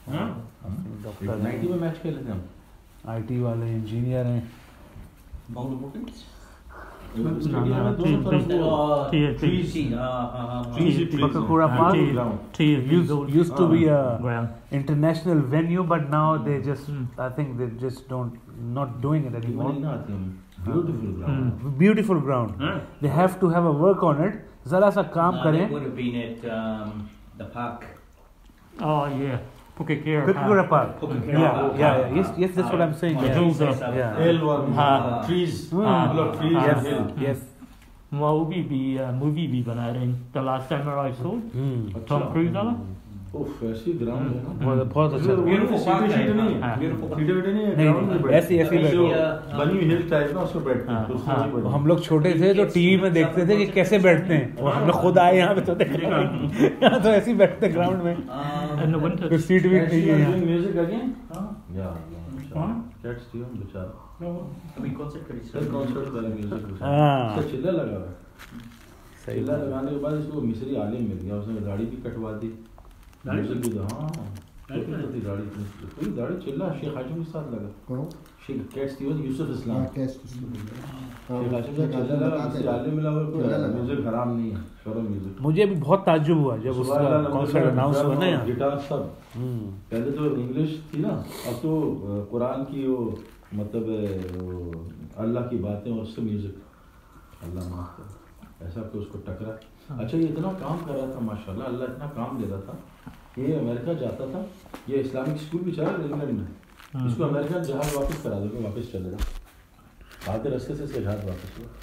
Speaker 1: डॉक्टर
Speaker 3: नाइन्टी में मैच खेले थे हम।
Speaker 1: आईटी वाले इंजीनियर हैं।
Speaker 4: Bangla bookings?
Speaker 3: स्टेडियम में दोनों तरफ वो
Speaker 4: Oh,
Speaker 7: Tea, tea.
Speaker 4: trees, ah, ah, ah.
Speaker 3: trees ही trees हैं।
Speaker 1: Pakakura
Speaker 3: हाँ,
Speaker 1: Park
Speaker 3: tea ground।
Speaker 7: Tea
Speaker 1: used, used to be a
Speaker 7: ground.
Speaker 1: international venue, but now they just
Speaker 7: Mm.
Speaker 1: I think they just don't not doing it
Speaker 3: टीमें
Speaker 1: anymore.
Speaker 3: नहीं ना आती हम। Beautiful ground
Speaker 1: Beautiful ground.
Speaker 6: हाँ?
Speaker 1: They have to have a work on it. जरा सा काम
Speaker 4: No,
Speaker 1: करें।
Speaker 4: They would have been at um, the park.
Speaker 7: Oh yeah, Pukekira
Speaker 1: Pakakura Park.
Speaker 4: Pukekira
Speaker 1: Yeah,
Speaker 4: Park.
Speaker 1: yeah, yeah. Yes, yes, that's what I'm saying.
Speaker 4: Oh,
Speaker 1: Yeah.
Speaker 4: trees
Speaker 7: Yeah.
Speaker 4: and stuff.
Speaker 1: Yeah.
Speaker 3: Hill वर
Speaker 7: हाँ।
Speaker 3: Trees
Speaker 1: Hmm.
Speaker 3: मतलब trees
Speaker 1: Yes,
Speaker 3: hill.
Speaker 1: yes.
Speaker 7: movie भी movie भी बना रहे हैं। The last time I saw
Speaker 1: Hmm.
Speaker 7: Tom Cruise वाला।
Speaker 3: उफ ऐसी ग्राउंड है ना।
Speaker 1: बहुत बहुत अच्छा।
Speaker 4: Beautiful park
Speaker 3: सीटे सीटे
Speaker 4: है,
Speaker 3: नहीं
Speaker 4: हाँ,
Speaker 3: है,
Speaker 4: beautiful park.
Speaker 3: सीटे वीटे नहीं है,
Speaker 1: नहीं,
Speaker 3: ग्राउंड में
Speaker 1: नहीं,
Speaker 3: बैठे।
Speaker 1: ऐसी- ऐसी
Speaker 3: जो
Speaker 4: बैठे।
Speaker 3: बनी हुई हिल टाइप ना उस पर बैठते हैं,
Speaker 7: हाँ,
Speaker 3: तो उसमें
Speaker 7: हाँ।
Speaker 3: वही बनी।
Speaker 1: हम लोग छोटे थे तो टीवी में देखते थे कि कैसे बैठते हैं, और हम लोग खुद आए यहाँ पे तो देखा यहाँ तो ऐसे ही बैठते हैं ग्राउंड में।
Speaker 4: Um,
Speaker 7: In the winter.
Speaker 1: कोई सीट भी नहीं है यहाँ।
Speaker 3: म्यूजिक अगेन
Speaker 6: हाँ
Speaker 3: या
Speaker 6: हाँ
Speaker 3: कैट्स टी हम बेचारा
Speaker 4: I mean, concert pretty
Speaker 3: sir
Speaker 4: soon.
Speaker 3: Concert वाला म्यूजिक
Speaker 1: हाँ।
Speaker 3: उसका चिल्ला लगा हुआ है।
Speaker 1: सही
Speaker 3: चिल्ला
Speaker 1: बात।
Speaker 3: लगाने के बाद इसको मिस्री आलिम मिल गया, उसने दाढ़ी भी कटवा दी,
Speaker 6: दाढ़ी
Speaker 3: म्यूजिक भी हाँ
Speaker 6: दाढ़ी
Speaker 3: छोटी छोटी दाढ़ी थी, पूरी दाढ़ी चिल्ला शेख हाजिम के साथ लगा।
Speaker 2: कौन?
Speaker 3: शेख कैट्स टी यूसुफ इस्लाम
Speaker 2: हाँ, टेस्ट।
Speaker 3: शेख हाजिम का चिल्ला लगा, मिस्री आलिम मिला हुआ,
Speaker 2: चिल्ला लगा।
Speaker 3: म्यूजिक हराम नहीं है, करो म्यूजिक।
Speaker 1: मुझे भी बहुत ताज्जुब हुआ जब
Speaker 3: सुबह
Speaker 1: उसका
Speaker 3: अल्लाह
Speaker 1: कॉन्सर्ट अनाउंस हुआ ना यहाँ।
Speaker 3: गिटार सब
Speaker 1: हम्म।
Speaker 3: पहले तो इंग्लिश थी ना, अब तो अ, कुरान की वो मतलब अ, वो अल्लाह की बातें और उससे म्यूजिक। अल्लाह माफ करे, ऐसा कि उसको टकरा। अच्छा ये इतना काम कर रहा था माशाल्लाह, अल्लाह इतना काम दे रहा था। ये अमेरिका जाता था, ये इस्लामिक स्कूल भी चला इंग्लैंड में, इसको अमेरिका जहाज वापस करा दो, वापस चले जाओ, आधे रास्ते से इसका जहाज वापस हुआ।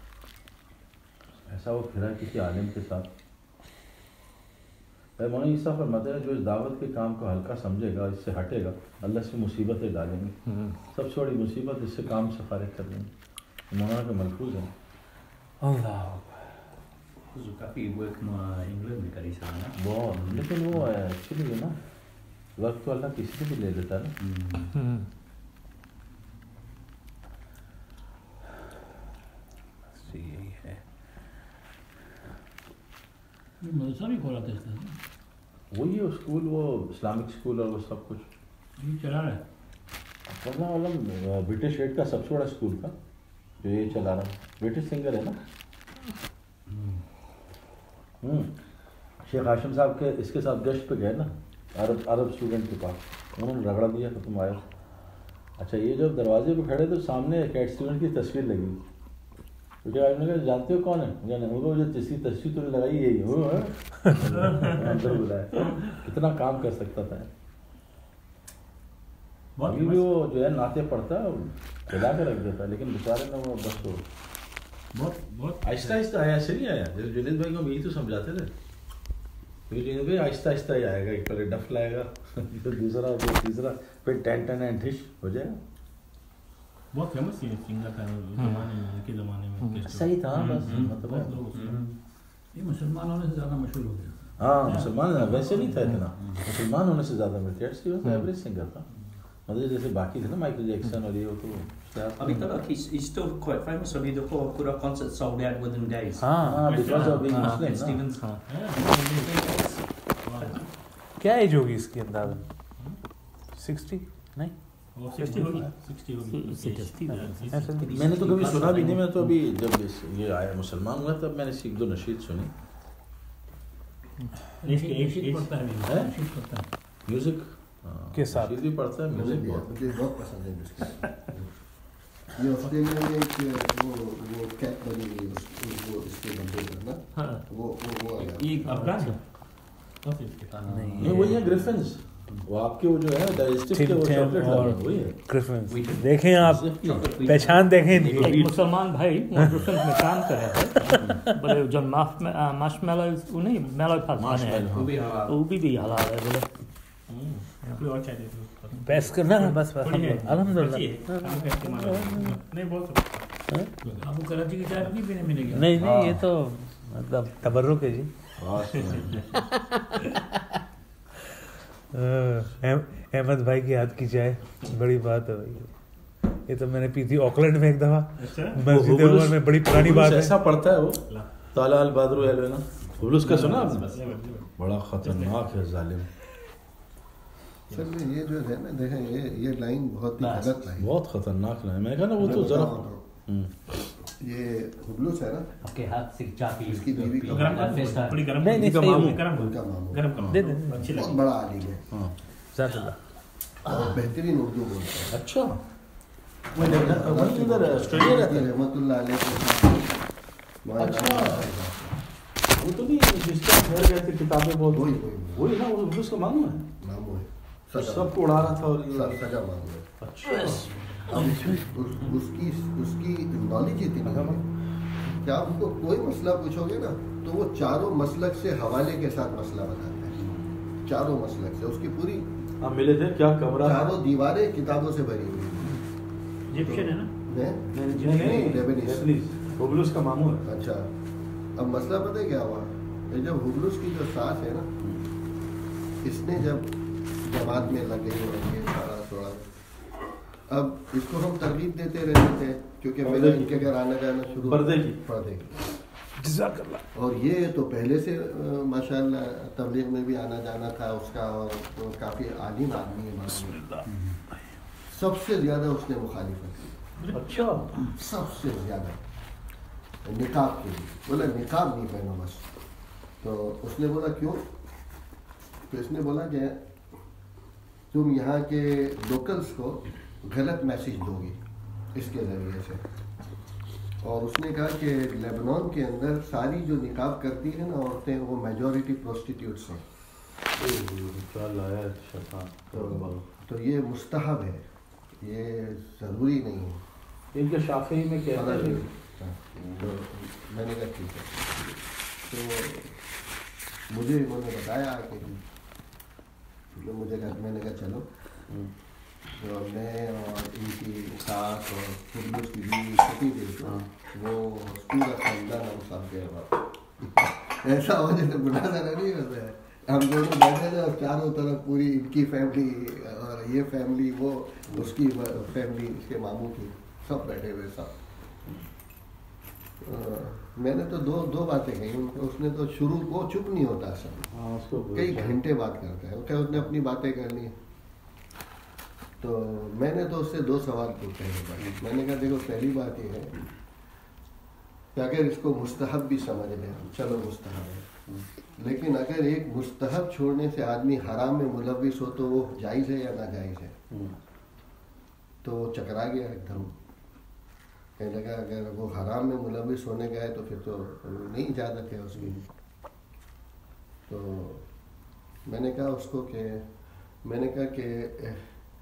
Speaker 3: ऐसा वो फिरा किसी आलिम के साथ। मौलाना ईसा फरमाते हैं जो इस दावत के काम को हल्का समझेगा, इससे हटेगा, अल्लाह से मुसीबतें डालेंगे, सबसे बड़ी मुसीबत इससे काम से फारिग कर देंगे। मौलाना का मलफूज है।
Speaker 1: अल्लाह
Speaker 4: जो काफी वर्क में इंग्लैंड में करी था ना।
Speaker 3: बहुत, लेकिन वो एक्चुअली है ना, वक्त तो अल्लाह किसी से भी ले लेता है ना।
Speaker 1: है।
Speaker 7: मदरसा भी खोला था इसने,
Speaker 3: वही है स्कूल, वो इस्लामिक स्कूल और वो सब कुछ
Speaker 7: ये चला रहा है।
Speaker 3: वरना मतलब ब्रिटिश हेड का सबसे बड़ा स्कूल था जो ये चला रहा है। ब्रिटिश सिंगर है ना। हम्म शेख हाशिम साहब के इसके साथ गश्त पे गए ना, अरब अरब स्टूडेंट के पास, उन्होंने रगड़ा दिया खत्म आया। अच्छा ये जब दरवाजे पे खड़े तो सामने एक स्टूडेंट की तस्वीर लगी, तो क्या आपने कहा जानते हो कौन है? जाने उनको जो जिसकी तस्वीर तूने लगाई यही हो अंदर बुलाया। कितना काम कर सकता था। अभी भी वो जो है नाते पड़ता है खिला के रख देता है, लेकिन बेचारे ने वो बस तो
Speaker 6: बहुत बहुत
Speaker 3: आहिस्ता आहिस्ता आया, ऐसे नहीं आया। जैसे जुनेद भाई को हम यही तो समझाते थे, क्योंकि जुनेद भाई आहिस्ता आहिस्ता ही आएगा, एक पहले डफ लाएगा फिर दूसरा फिर तीसरा फिर टेन टेन एंड टिश हो जाएगा।
Speaker 6: बहुत फेमस ये सिंगर था जमाने में, उनके जमाने में
Speaker 3: सही था बस मतलब
Speaker 6: बहुत लोग उसमें
Speaker 7: ये मुसलमान होने से ज़्यादा मशहूर हो गया।
Speaker 3: हाँ मुसलमान वैसे नहीं था इतना, मुसलमान होने से ज़्यादा मिलते एवरेज सिंगर था, मतलब जैसे बाकी थे ना माइकल जैक्सन और ये हो तो
Speaker 4: I mean, look, he's, he's still quite famous. I mean, the whole Kura concert sold out within days.
Speaker 1: हाँ
Speaker 3: because of being
Speaker 4: Uh,
Speaker 3: Muslim
Speaker 4: Stevens.
Speaker 1: क्या एज होगी इसकी अंदाज़ा? सिक्सटी नहीं
Speaker 6: वो सिक्सटी होगी, सिक्सटी होगी।
Speaker 1: ऐसा नहीं।
Speaker 3: मैंने तो कभी सुना भी नहीं। मैं तो अभी जब इस- ये आया मुसलमान हुआ तब मैंने एक दो नशीद सुनी।
Speaker 6: एक एक एक
Speaker 7: पड़ता है
Speaker 3: है?
Speaker 7: नशीद पड़ता है।
Speaker 3: म्यूजिक
Speaker 1: के साथ।
Speaker 3: नशीद भी पढ़ता है,
Speaker 2: मुझे
Speaker 3: म्यूजिक
Speaker 2: भी
Speaker 3: बहुत।
Speaker 2: मुझे बहुत पसंद है इसके। ये ऑस्ट्रेलिया में एक वो वो कैट बनी हुई है, उस- वो इसके बंदे पर ना,
Speaker 7: हाँ
Speaker 2: वो वो वो आ गया।
Speaker 6: ये अफगान है। कौन सी इसके?
Speaker 3: नहीं वही है ग्रिफिन्स, वो आपके वो जो है डाइजेस्टिव के वो
Speaker 1: टिम
Speaker 3: चॉकलेट
Speaker 1: और
Speaker 3: वाले वही है।
Speaker 1: ग्रिफिन देखें आप,
Speaker 3: Exactly.
Speaker 1: पहचान देखें इनकी।
Speaker 7: एक मुसलमान भाई ग्रिफिन में काम कर रहे थे, बोले जो माफ में मार्शमेलो वो नहीं मेलो पास बने हैं,
Speaker 3: Marshmallow,
Speaker 4: Will be halal.
Speaker 7: वो भी भी हलाल है बोले।
Speaker 6: कोई और चाहिए तो
Speaker 1: बस करना बस बस
Speaker 6: थोड़ी है। अच्छी
Speaker 1: अल्हम्दुलिल्लाह।
Speaker 6: है, काम का इस्तेमाल है। नहीं बहुत
Speaker 7: आपको कराची की चाय नहीं पीने मिलेगी।
Speaker 1: नहीं नहीं ये तो मतलब तबर्रुक है जी।
Speaker 3: वाह,
Speaker 1: अह, अहमद भाई की हाथ की चाय बड़ी बात है भाई। ये तो मैंने पी थी ऑकलैंड में एक दफा,
Speaker 6: अच्छा
Speaker 1: मस्जिद उमर में, बड़ी पुरानी बात है।
Speaker 3: ऐसा पढ़ता है वो ताला अल बद्र अलवेना, हुबलुस का सुना आपने? बड़ा खतरनाक है जालिम,
Speaker 2: सर में ये जो है ना, देखें ये ये लाइन बहुत ही गलत लाइन।
Speaker 3: बहुत खतरनाक है। मैं कहा ना वो तो जरा हम्म,
Speaker 2: ये हुबलुस है ना,
Speaker 8: आपके हाथ से चाय पी
Speaker 2: इसकी बीवी का
Speaker 6: गरम
Speaker 2: मामू,
Speaker 6: कर, थोड़ी गरम
Speaker 1: नहीं, नहीं,
Speaker 6: कर,
Speaker 1: सही
Speaker 6: गरम
Speaker 1: है।
Speaker 6: गरम
Speaker 2: उनका मामू
Speaker 6: गरम करो।
Speaker 1: दे दे दे।
Speaker 6: अच्छी
Speaker 2: बहुत
Speaker 6: लगी।
Speaker 2: बड़ा आलिम है
Speaker 3: हाँ।
Speaker 1: जाज़िल्लाह।
Speaker 2: और बेहतरीन उर्दू बोलता है।
Speaker 3: अच्छा वो इधर वहीं इधर ऑस्ट्रेलिया रहता है।
Speaker 2: रहमतुल्लाह अलैह के साथ
Speaker 3: अच्छा वो तो नहीं जिसका घर गए थे किताबें बहुत
Speaker 2: वही वही
Speaker 3: वही ना वो हुबलुस का मालूम है,
Speaker 2: मामू है,
Speaker 3: तो
Speaker 2: सगा
Speaker 3: सबको उड़ा रहा था और ये-
Speaker 2: स- सगा मामू है।
Speaker 3: अच्छा
Speaker 2: अब उस, उसकी उसकी नॉलेज इतनी है कि आप उनको कोई मसला पूछोगे ना तो वो चारों मसलक से हवाले के साथ मसला बताता है। चारों मसलक से उसकी पूरी
Speaker 3: हम मिले थे क्या कमरा था?
Speaker 2: चारों दीवारें किताबों से भरी हुई
Speaker 6: इजिप्शियन है ना?
Speaker 2: हैं?
Speaker 3: नहीं नहीं
Speaker 2: लेबनीज।
Speaker 3: लेबनीज हुबलुस का मामू है।
Speaker 2: अच्छा, अब मसला पता है क्या हुआ? ये जब हुबलुस की जो सास है ना, इसने जब जमात में लग गई और ये सारा थोड़ा, अब इसको हम तरगीब देते रहते थे क्योंकि मेरा
Speaker 3: पर्दे की।
Speaker 2: इनके घर आना जाना शुरू
Speaker 3: पर्दे की।
Speaker 2: पर्दे की।
Speaker 1: जज़ाकल्लाह।
Speaker 2: और ये तो पहले से अ, माशाल्लाह तबलीग में भी आना जाना था उसका, और तो काफ़ी आलिम आदमी है माशाल्लाह। सबसे ज़्यादा उसने मुखालिफत की,
Speaker 3: अच्छा
Speaker 2: सबसे ज़्यादा निकाब के लिए। बोला निकाब नहीं पहनो बस। तो उसने बोला क्यों? तो इसने बोला कि तुम यहाँ के लोकल्स को गलत मैसेज दोगी इसके ज़रिए से। और उसने कहा कि लेबनान के अंदर सारी जो निकाब करती है ना औरतें, वो मेजॉरिटी प्रोस्टिट्यूट्स हैं।
Speaker 3: क्या लाया शैतान
Speaker 2: तो, तो ये मुस्तहब है, ये ज़रूरी नहीं है।
Speaker 3: इनके शाफी में कहते
Speaker 2: पता
Speaker 3: हैं
Speaker 2: नहीं। तो मैंने कहा ठीक है। तो मुझे उन्होंने बताया कि तो मुझे कहा, मैंने कहा चलो। तो मैं और इनकी सास और खुद की बीवी छोटी थी, वो पूरा खानदान हम सब के बाद ऐसा हो जैसे बुढ़ा सा नहीं होता है। हम दोनों बैठे थे और चारों तरफ पूरी इनकी फैमिली और ये फैमिली, वो उसकी फैमिली, इसके मामू की, सब बैठे हुए सब। मैंने तो दो दो बातें कही उनको। उसने तो शुरू वो चुप नहीं होता सब,
Speaker 3: हाँ, उसको
Speaker 2: कई घंटे बात करता है। क्या उसने अपनी बातें करनी है। तो मैंने तो उससे दो सवाल पूछे हैं। मैंने कहा देखो पहली बात ये है कि अगर इसको मुस्तहब भी समझ लें हम, चलो मुस्तहब है, लेकिन अगर एक मुस्तहब छोड़ने से आदमी हराम में मुलविस हो तो वो जायज़ है या ना जायज़ है। तो चकरा गया एकदम, कहने लगा अगर वो हराम में मुलविस होने गए तो फिर तो नहीं इजाज़त है उसकी। तो मैंने कहा उसको कि मैंने कहा कि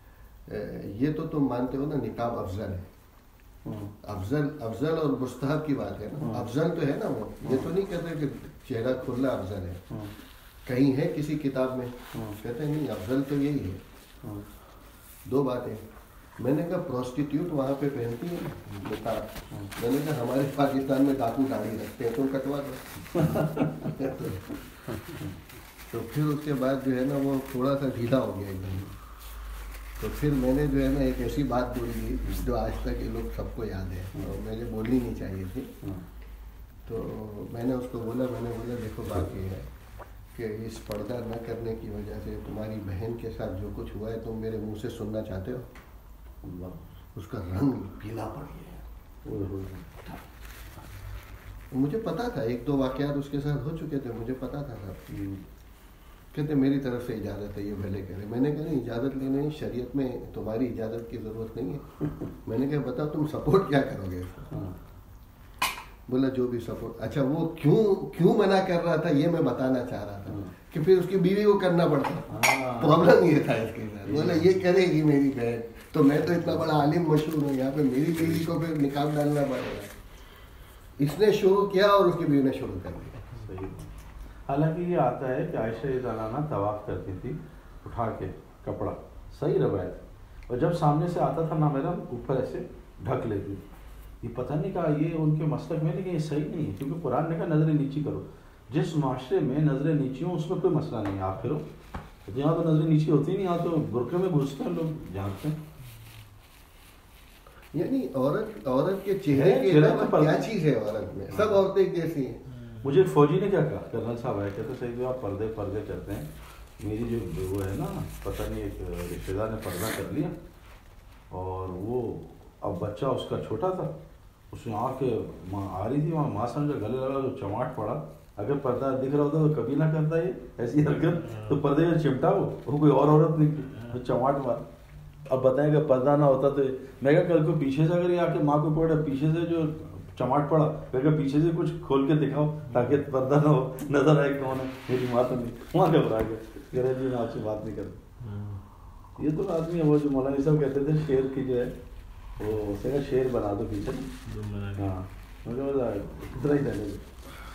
Speaker 2: ये तो तुम मानते हो ना निकाब अफजल है, अफजल अफजल और मुस्तहब की बात है ना। अफजल तो है ना वो, ये तो नहीं कहते कि चेहरा खुला अफजल है, कहीं है किसी किताब में, कहते नहीं अफजल तो यही है। दो बातें। मैंने कहा प्रोस्टिट्यूट वहाँ पे पहनती है निकाब। मैंने कहा हमारे पाकिस्तान में डाकू दाढ़ी रखते हैं, तुम कटवा दो। तो फिर उसके बाद जो है ना वो थोड़ा सा ढीला हो गया एकदम। तो फिर मैंने जो है ना एक ऐसी बात बोली जो आज तक ये लोग सबको याद है और मुझे बोलनी नहीं चाहिए थी। तो मैंने उसको बोला मैंने बोला देखो बात ये है कि इस पर्दा न करने की वजह से तुम्हारी बहन के साथ जो कुछ हुआ है तुम मेरे मुंह से सुनना चाहते हो। उसका रंग पीला पड़ गया। मुझे पता था एक दो वाकयात उसके साथ हो चुके थे, मुझे पता था सब। कहते मेरी तरफ से इजाज़त है, ये भले करे। मैंने कहा नहीं इजाज़त लेने नहीं, शरीयत में तुम्हारी इजाज़त की ज़रूरत नहीं है। मैंने कहा बताओ तुम सपोर्ट क्या करोगे इसको। बोला जो भी सपोर्ट। अच्छा वो क्यों क्यों मना कर रहा था ये मैं बताना चाह रहा था कि फिर उसकी बीवी को करना पड़ता। प्रॉब्लम ये था इसके साथ। बोला ये करेगी मेरी बहन, तो मैं तो इतना बड़ा आलिम मशहूर हूँ, यहाँ पे मेरी बीवी को फिर निकाल डालना पड़ेगा। इसने शुरू किया और उसकी बीवी ने शुरू कर दिया।
Speaker 3: हालांकि ये आता है कि आयशा रज़ियल्लाहु तवाफ़ करती थी उठा के कपड़ा, सही रवायत। और जब सामने से आता था ना मेरा ऊपर ऐसे ढक लेती। ये पता नहीं कहा ये उनके मसलक में, लेकिन ये सही नहीं है क्योंकि कुरान ने कहा नज़रें नीची करो। जिस माशरे में नज़रें नीची हों उसमें कोई मसला नहीं है, आप फिर यहाँ तो नज़रें नीची होती नहीं, यहाँ तो बुरके में घुसते हैं लोग, जानते हैं।
Speaker 2: यानी औरत औरत के चेहरे के अलावा क्या चीज़ है औरत में, सब औरतें एक जैसी हैं।
Speaker 3: मुझे फौजी ने क्या कहा, कर्नल साहब आए कहते सही आप पर्दे पर्दे करते हैं। मेरी जो वो है ना पता नहीं एक रिश्तेदार ने पर्दा कर लिया और वो अब बच्चा उसका छोटा था, उसमें आके माँ आ रही थी, वहाँ माँ समझा गले लगा तो चमाट पड़ा। अगर पर्दा दिख रहा होता तो कभी ना करता ये ऐसी हरकत, तो पर्दे में चिमटा वो वो कोई और औरत नहीं तो चमाट मार। अब बताएगा पर्दा ना होता तो मैं क्या कल को पीछे से अगर ये आके माँ को पकड़ा पीछे से जो चमाट पड़ा, मैं पीछे से कुछ खोल के दिखाओ ताकि पर्दा ना हो, नजर आए कौन है। मेरी माँ तो नहीं, वहाँ घबरा गया, कह रहे जी मैं आपसे बात नहीं कर। ये तो आदमी है वो जो मौलाना साहब कहते थे शेर की जो है वो उसका शेर बना दो पीछे। हाँ मुझे मजा आया, इतना ही रहने दो।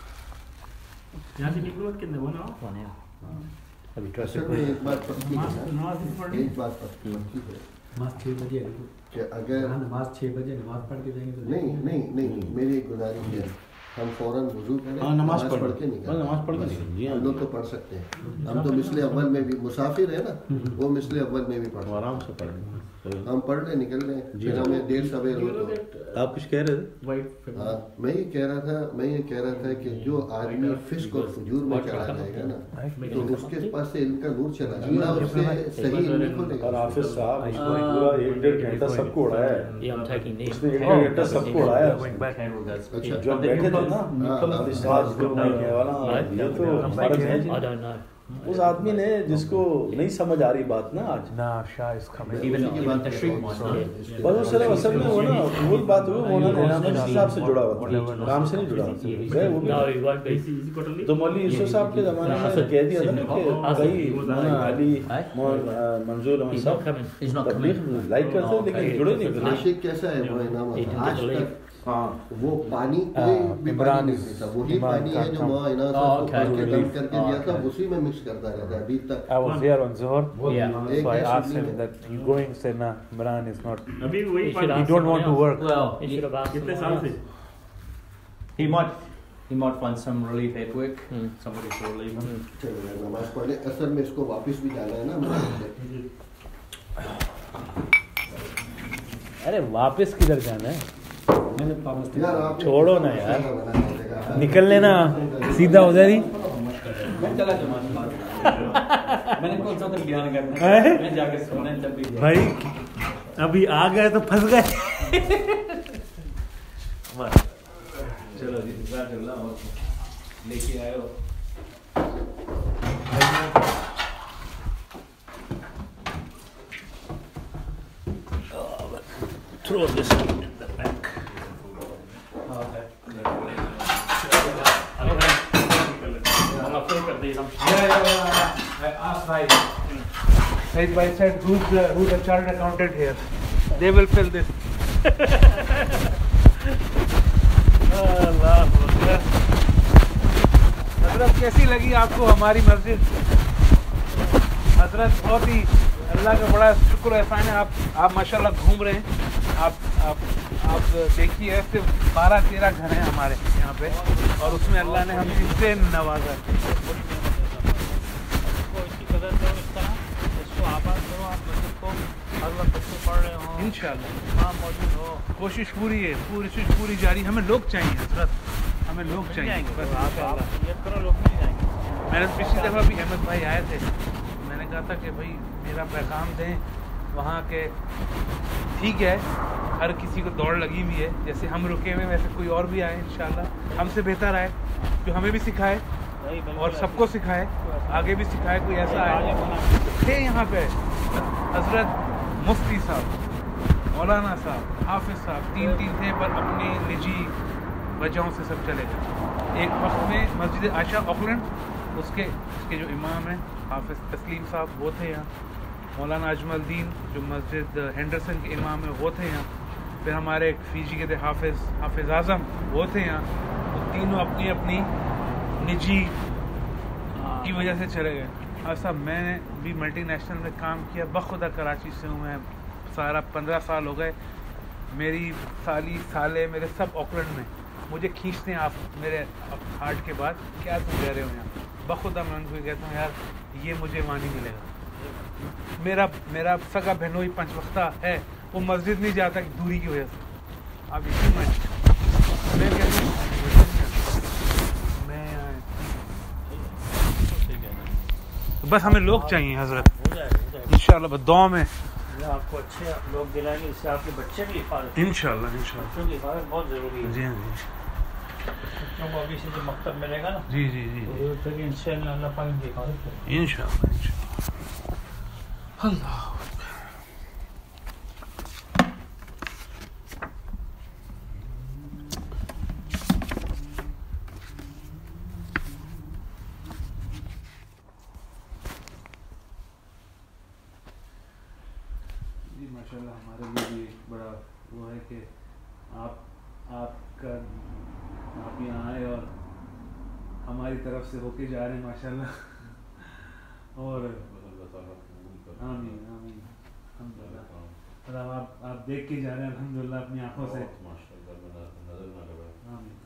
Speaker 6: यहाँ से निकलो कितने वो ना
Speaker 2: अभी एक बात पक्की है, एक बात पक्की है
Speaker 5: नमाज छः बजे
Speaker 2: कि अगर
Speaker 5: नमाज छः बजे नमाज पढ़ के जाएंगे तो
Speaker 2: नहीं नहीं नहीं मेरी एक गुजारिश है हम फौरन वुजू करें,
Speaker 3: हाँ, नमाज
Speaker 2: पढ़
Speaker 3: पढ़
Speaker 2: के निकलें।
Speaker 3: नमाज पढ़ के निकलें, जी हाँ,
Speaker 2: हम लोग तो पढ़ सकते हैं। हम तो मिसले अव्वल में भी मुसाफिर है ना, वो मिसले अव्वल में भी पढ़ सकते
Speaker 3: आराम से पढ़ें।
Speaker 2: हैं। हम पढ़ ले निकल रहे हैं, फिर हमें देर सवेर हो तो
Speaker 3: आप कुछ कह रहे थे?
Speaker 2: हाँ मैं ये कह रहा था मैं ये कह रहा था कि जो आदमी फिस्क और फुजूर में चला जाएगा ना तो उसके पास से इनका नूर चला जाएगा, उससे सही नहीं खोलेगा।
Speaker 3: और हाफिज साहब इसने पूरा एक डेढ़ घंटा सबको उड़ाया है,
Speaker 7: Yeah, I'm taking these.
Speaker 3: उसने एक डेढ़ घंटा सबको उड़ाया है।
Speaker 2: अच्छा
Speaker 3: जो हम बैठे थे ना आज जो वाला ये तो फर्क है
Speaker 7: I don't know.
Speaker 3: उस आदमी ने जिसको नहीं समझ आ रही बात ना आज
Speaker 1: Nah, Shah is coming.
Speaker 7: Even
Speaker 2: उसी की
Speaker 7: even
Speaker 2: बात
Speaker 7: the
Speaker 2: कर
Speaker 7: street
Speaker 2: रहा
Speaker 7: one.
Speaker 2: हूँ।
Speaker 7: Yeah.
Speaker 3: बस वो सिर्फ असल में वो ना वो बात हुई मौलाना इस्माइल साहब से जुड़ा हुआ था, राम से नहीं जुड़ा हुआ। वो
Speaker 7: No, it won't be.
Speaker 6: इसी इसी क्वार्टरली
Speaker 3: तो मौलवी यूसुफ साहब के ज़माने में कह दिया था ना कि कई मौलाना अली मौ- मंजूर अहमद
Speaker 7: He's not
Speaker 3: साहब
Speaker 7: coming. He's not
Speaker 3: तबलीग
Speaker 7: coming.
Speaker 3: लाइक करते हैं लेकिन जुड़े नहीं थे।
Speaker 2: आशिक कैसा है वो इनाम
Speaker 7: He
Speaker 2: आज
Speaker 7: didn't believe.
Speaker 2: तक
Speaker 3: हाँ
Speaker 2: वो पानी कोई भी
Speaker 1: इमरान
Speaker 2: पानी नहीं
Speaker 1: is-
Speaker 2: पीता, वही
Speaker 1: इमरान
Speaker 2: पानी
Speaker 1: का
Speaker 2: है जो
Speaker 1: काम।
Speaker 2: वहाँ इनाम
Speaker 7: Oh, okay.
Speaker 2: के दम करके
Speaker 7: Oh,
Speaker 2: दिया था,
Speaker 7: okay.
Speaker 2: उसी में मिक्स करता रहता है अभी तक।
Speaker 1: I was here on Zohar,
Speaker 7: Yeah.
Speaker 1: so I
Speaker 2: एक
Speaker 1: asked
Speaker 2: ऐसी
Speaker 1: him
Speaker 2: भी
Speaker 1: that you going, say nah, Imran is not.
Speaker 6: अभी वही
Speaker 7: He should
Speaker 6: party
Speaker 7: ask
Speaker 1: don't want
Speaker 7: someone
Speaker 1: to
Speaker 7: else.
Speaker 1: work.
Speaker 4: Well,
Speaker 7: He should have asked
Speaker 6: कितने
Speaker 7: someone
Speaker 6: साल
Speaker 7: else.
Speaker 6: से
Speaker 4: he might he might find some relief at work.
Speaker 7: Hmm.
Speaker 4: Somebody to relieve him.
Speaker 2: चलो यार, नमाज पढ़ ले। असल में इसको वापस भी जाना है ना मुझे।
Speaker 1: अरे वापस किधर जाना है?
Speaker 2: यार आप
Speaker 1: छोड़ो ना यार, निकल लेना सीधा उधर ही।
Speaker 5: मैं चला जाऊँ मैंने कौन सा उधर ज्ञान करना
Speaker 1: हैं?
Speaker 5: मैं जाके सोना है जब भी गया।
Speaker 1: भाई अभी आ गए तो फंस गए।
Speaker 5: चलो जी जाकर और लेके आए हो।
Speaker 1: Throw this in the back. Said by said, who's the who's the chartered accountant here? They will fill this. अल्लाह अकबर। हजरत कैसी लगी आपको हमारी मस्जिद? हजरत बहुत ही अल्लाह का बड़ा शुक्र एहसान है, आप आप माशाल्लाह घूम रहे हैं। आप आप आप देखिए ऐसे बारह तेरह घर हैं हमारे यहाँ पे, और उसमें अल्लाह ने हमें इससे नवाजा। इंशाअल्लाह मौजूद हो, कोशिश पूरी है, पूरी कोशिश पूरी जारी। हमें लोग चाहिए हजरत, हमें लोग चाहिए बस इंशाअल्लाह। मैंने पिछली दफ़ा भी अहमद भाई आए थे, मैंने कहा था कि भाई मेरा पैगाम दें वहाँ के। ठीक है, हर किसी को दौड़ लगी हुई है, जैसे हम रुके हुए वैसे कोई और भी आए इंशाअल्लाह, हमसे बेहतर आए जो हमें भी सिखाए और सबको सिखाए, आगे भी सिखाए। कोई ऐसा आए थे यहाँ पे हजरत मुफ्ती साहब, मौलाना साहब, हाफिज साहब, तीन तीन थे, पर अपनी निजी वजहों से सब चले गए। एक वक्त में मस्जिद आयशा ऑकलैंड, उसके उसके जो इमाम हैं हाफिज तस्लीम साहब वो थे यहाँ। मौलाना अजमलदीन जो मस्जिद हेंडरसन के इमाम हैं वो थे यहाँ। फिर हमारे एक फीजी के थे हाफिज हाफिज आज़म वो थे यहाँ। वो तीनों अपनी अपनी निजी की वजह से चले गए। और सब मैंने भी मल्टीनेशनल में काम किया, बखुदा कराची से हूँ मैं, सारा पंद्रह साल हो गए। मेरी साली साले मेरे सब ऑकलैंड में, मुझे खींचते हैं आप मेरे हार्ट के बाद, क्या तुम रह रहे हो यहाँ? बखुदा मैं उनको कहता हूँ यार ये मुझे वहाँ नहीं मिलेगा। मेरा मेरा सगा बहनोई पंचवक्ता है, वो मस्जिद नहीं जाता कि दूरी की वजह से। अब इसी मैं मैं कहता हूँ मैं तो बस हमें लोग चाहिए हजरत इंशाल्लाह, बस दुआ में
Speaker 7: आपको अच्छे लोग दिलाएंगे, इससे आपके बच्चे भी हिफाजत,
Speaker 1: इंशाल्लाह इंशाल्लाह
Speaker 7: बच्चों की हिफाजत बहुत ज़रूरी है।
Speaker 1: जी हाँ जी,
Speaker 7: बच्चों को अभी से जो मकतब मिलेगा ना,
Speaker 1: जी जी जी
Speaker 7: तो जरूरत है कि इंशाअल्लाह अल्लाह पाक इनकी हिफाजत करें
Speaker 1: इंशाल्लाह इंशाल्लाह। अल्लाह जी माशाल्लाह। हमारे लिए भी एक बड़ा वो है कि आप आपका आप यहाँ आए और हमारी तरफ से होके जा रहे हैं माशाल्लाह। और आमीन आमीन अल्हम्दुलिल्लाह। और अब आप आप देख के जा रहे हैं अल्हम्दुलिल्लाह अपनी आंखों से। आमीन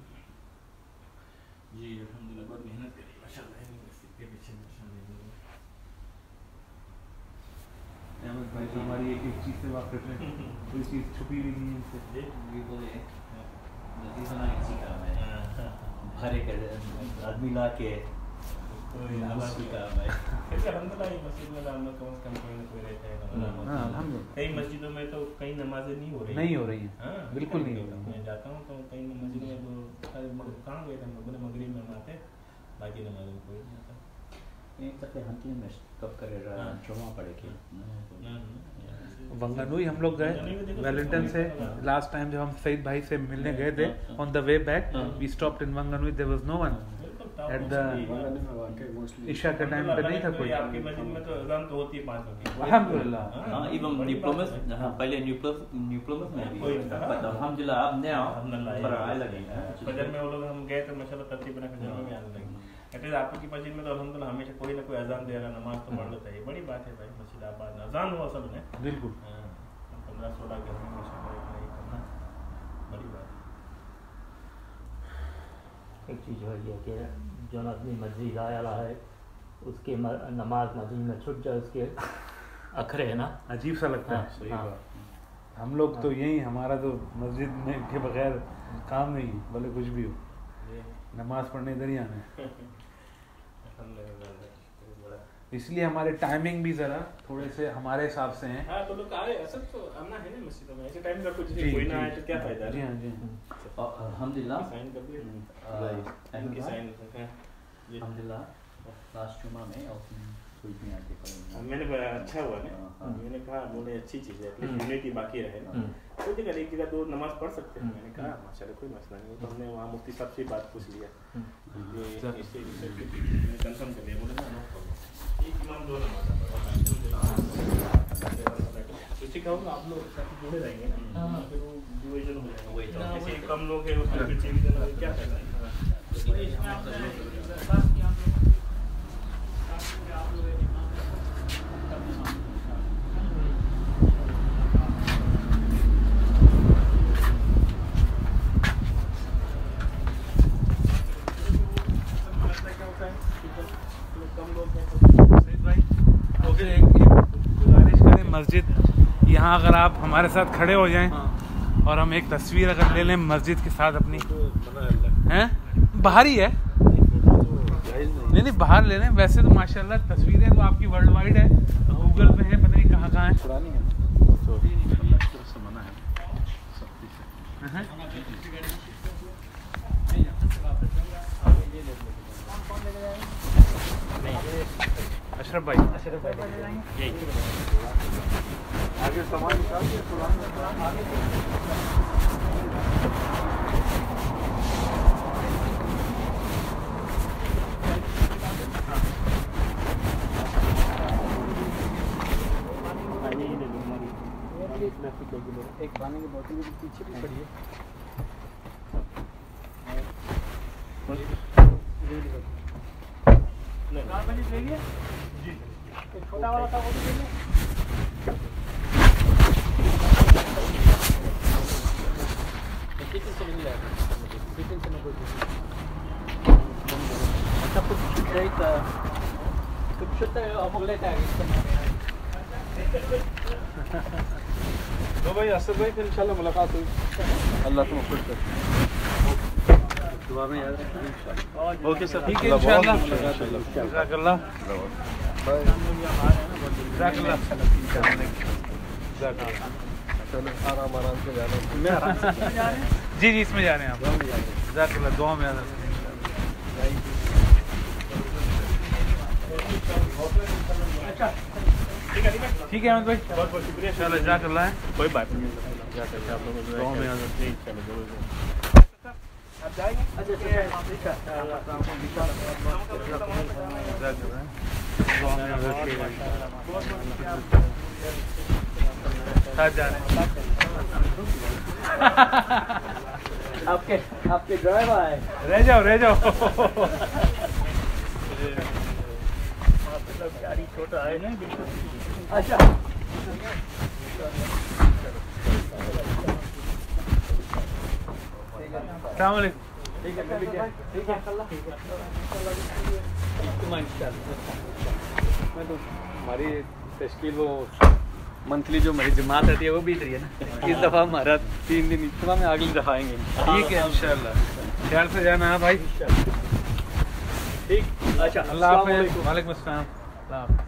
Speaker 4: जी अल्हम्दुलिल्लाह, बहुत मेहनत करी माशाल्लाह यूनिवर्सिटी के पीछे माशाल्लाह।
Speaker 1: अहमद भाई तो हमारी एक एक चीज़ से वाकिफ है, कोई चीज़ छुपी भी नहीं है इनसे।
Speaker 5: ये तो ये नतीजा ना किसी काम है, भरे के आदमी ला के कोई आवाज़ काम है।
Speaker 4: ऐसे अल्हम्दुलिल्लाह ये मस्जिद में हम लोग कम से कम कोई ना कोई रहता है।
Speaker 1: हाँ अल्हम्दुलिल्लाह।
Speaker 4: कई मस्जिदों में तो कई नमाजें नहीं हो रही
Speaker 1: नहीं हो रही है,
Speaker 4: हाँ,
Speaker 1: बिल्कुल नहीं हो रही
Speaker 4: मैं जाता हूँ तो कई मस्जिदों में तो कहाँ गए थे हम लोग, मगरिब में हम आते, बाकी नमाजों में कोई नहीं आता।
Speaker 5: एक दफ़े हंती में कब करे रहा जुमा पड़े के
Speaker 1: वंगानुई हम लोग गए वेलिंगटन से लास्ट टाइम जब हम सईद भाई से मिलने गए थे। On the way back we stopped in Whanganui, there was no one at the इशा का टाइम पे नहीं था कोई।
Speaker 4: आपकी मस्जिद में तो अज़ान तो होती है पाँच बजे
Speaker 1: अल्हम्दुलिल्लाह।
Speaker 5: हाँ इवन न्यूप्लोमस, हाँ पहले न्यूप्लोमस न्यूप्लोमस में भी बट अल्हम्दुलिल्लाह अब नया पर आए लगे।
Speaker 4: फजर में वो लोग हम गए तो माशाल्लाह तरतीब बना फजर में भी आने लगे। एटलीस्ट आपकी मस्जिद में तो अल्हम्दुलिल्लाह हमेशा कोई ना कोई अजान दे रहा, नमाज तो पढ़ लेता है, बड़ी बात है भाई। मस्जिद आबाद अजान हुआ सब ने
Speaker 1: बिल्कुल
Speaker 4: पंद्रह सोलह घर में माशाल्लाह इतना ही करना बड़ी बात है।
Speaker 7: एक चीज़ है ये कि जो आदमी मस्जिद आया रहा है उसके नमाज मस्जिद में छूट जाए, उसके अखरे है ना,
Speaker 1: अजीब सा लगता है।
Speaker 7: हाँ, हाँ।
Speaker 1: हम लोग तो यही, हमारा तो मस्जिद में के बगैर काम नहीं है, भले कुछ भी हो, नमाज पढ़ने इधर ही आना है। इसलिए हमारे टाइमिंग भी जरा थोड़े से हमारे हिसाब से हैं।
Speaker 4: हाँ, तो लोग आ रहे हैं, सब तो आना है ना मस्जिद में, ऐसे टाइम का कुछ नहीं, कोई ना आए तो क्या फायदा।
Speaker 1: जी हाँ जी
Speaker 5: अल्हम्दुलिल्लाह
Speaker 4: साइन कर दिए
Speaker 5: इनके
Speaker 4: साइन।
Speaker 5: अल्हम्दुलिल्लाह लास्ट जुमा में और कोई नहीं आके पढ़ेंगे।
Speaker 4: मैंने बोला अच्छा हुआ ना, मैंने कहा बोले अच्छी चीज़ है, यूनिटी बाकी रहे ना, कोई जगह एक जगह दो नमाज पढ़ सकते हैं। मैंने कहा माशाल्लाह कोई मसला नहीं। तो हमने वहाँ मुफ्ती साहब से बात पूछ लिया, ये इससे मैंने कंफर्म कर लिया, बोले ना एक इमाम दो नमाज उसी का होगा, आप लोग साथ जुड़े रहेंगे ना, फिर वो डिवीजन हो जाएगा। वही तो जैसे कम लोग हैं उसमें फिर चेंज करना क्या फायदा है।
Speaker 1: मस्जिद यहाँ अगर आप हमारे साथ खड़े हो जाएं और हम एक तस्वीर अगर ले लें मस्जिद के साथ अपनी, हैं बाहर ही है, नहीं नहीं बाहर ले लें। वैसे तो माशाल्लाह तस्वीरें तो आपकी वर्ल्ड वाइड है, गूगल पे है, पता नहीं कहाँ कहाँ है।
Speaker 3: पुरानी है तो से मना है
Speaker 1: अशरफ भाई, अशरफ भाई
Speaker 3: आगे सामान निकाल के पुरानी आगे
Speaker 5: एक पानी की बोतल भी पीछे भी पड़ी है। छोटा वाला था वो भी लेंगे। किचन से नहीं लाया, किचन से कोई अच्छा कुछ नहीं था, कुछ छोटा अमुक लेता है।
Speaker 3: तो भाई असद भाई फिर इंशाल्लाह मुलाकात हुई, अल्लाह तुम खुश करे, दुआ में याद रखना इंशाल्लाह। ओके सर,
Speaker 1: ठीक है इंशाल्लाह।
Speaker 3: जज़ाकल्लाह। चलो आराम आराम से जाना, मैं आराम से
Speaker 1: जी जी इसमें जा रहे हैं आप, जज़ाकल्लाह, दुआ में याद रखना इंशाल्लाह। ठीक है अहमद भाई, बहुत बहुत शुक्रिया, इंशाल्लाह जज़ाकल्लाह है, कोई बात नहीं, आप लोगों को दुआ में याद रखना इंशाल्लाह। आप जाएंगे? अच्छा साथ जा रहे हैं।
Speaker 5: आपके आपके ड्राइवर है,
Speaker 1: रह जाओ रह जाओ।
Speaker 5: गाड़ी छोटा है ना बिल्कुल। अच्छा
Speaker 1: अस्सलाम वालेकुम।
Speaker 5: ठीक है ठीक है ठीक है मैं तो हमारी तश्कील वो मंथली जो हमारी जमात रहती है वो बीत रही है ना, इस दफ़ा हमारा तीन दिन इतना में अगली दफ़ा आएंगे।
Speaker 1: ठीक है इंशाल्लाह, ख्याल से जाना है भाई।
Speaker 5: ठीक, अच्छा
Speaker 1: अल्लाह हाफ़िज़। वालेकुम अस्सलाम।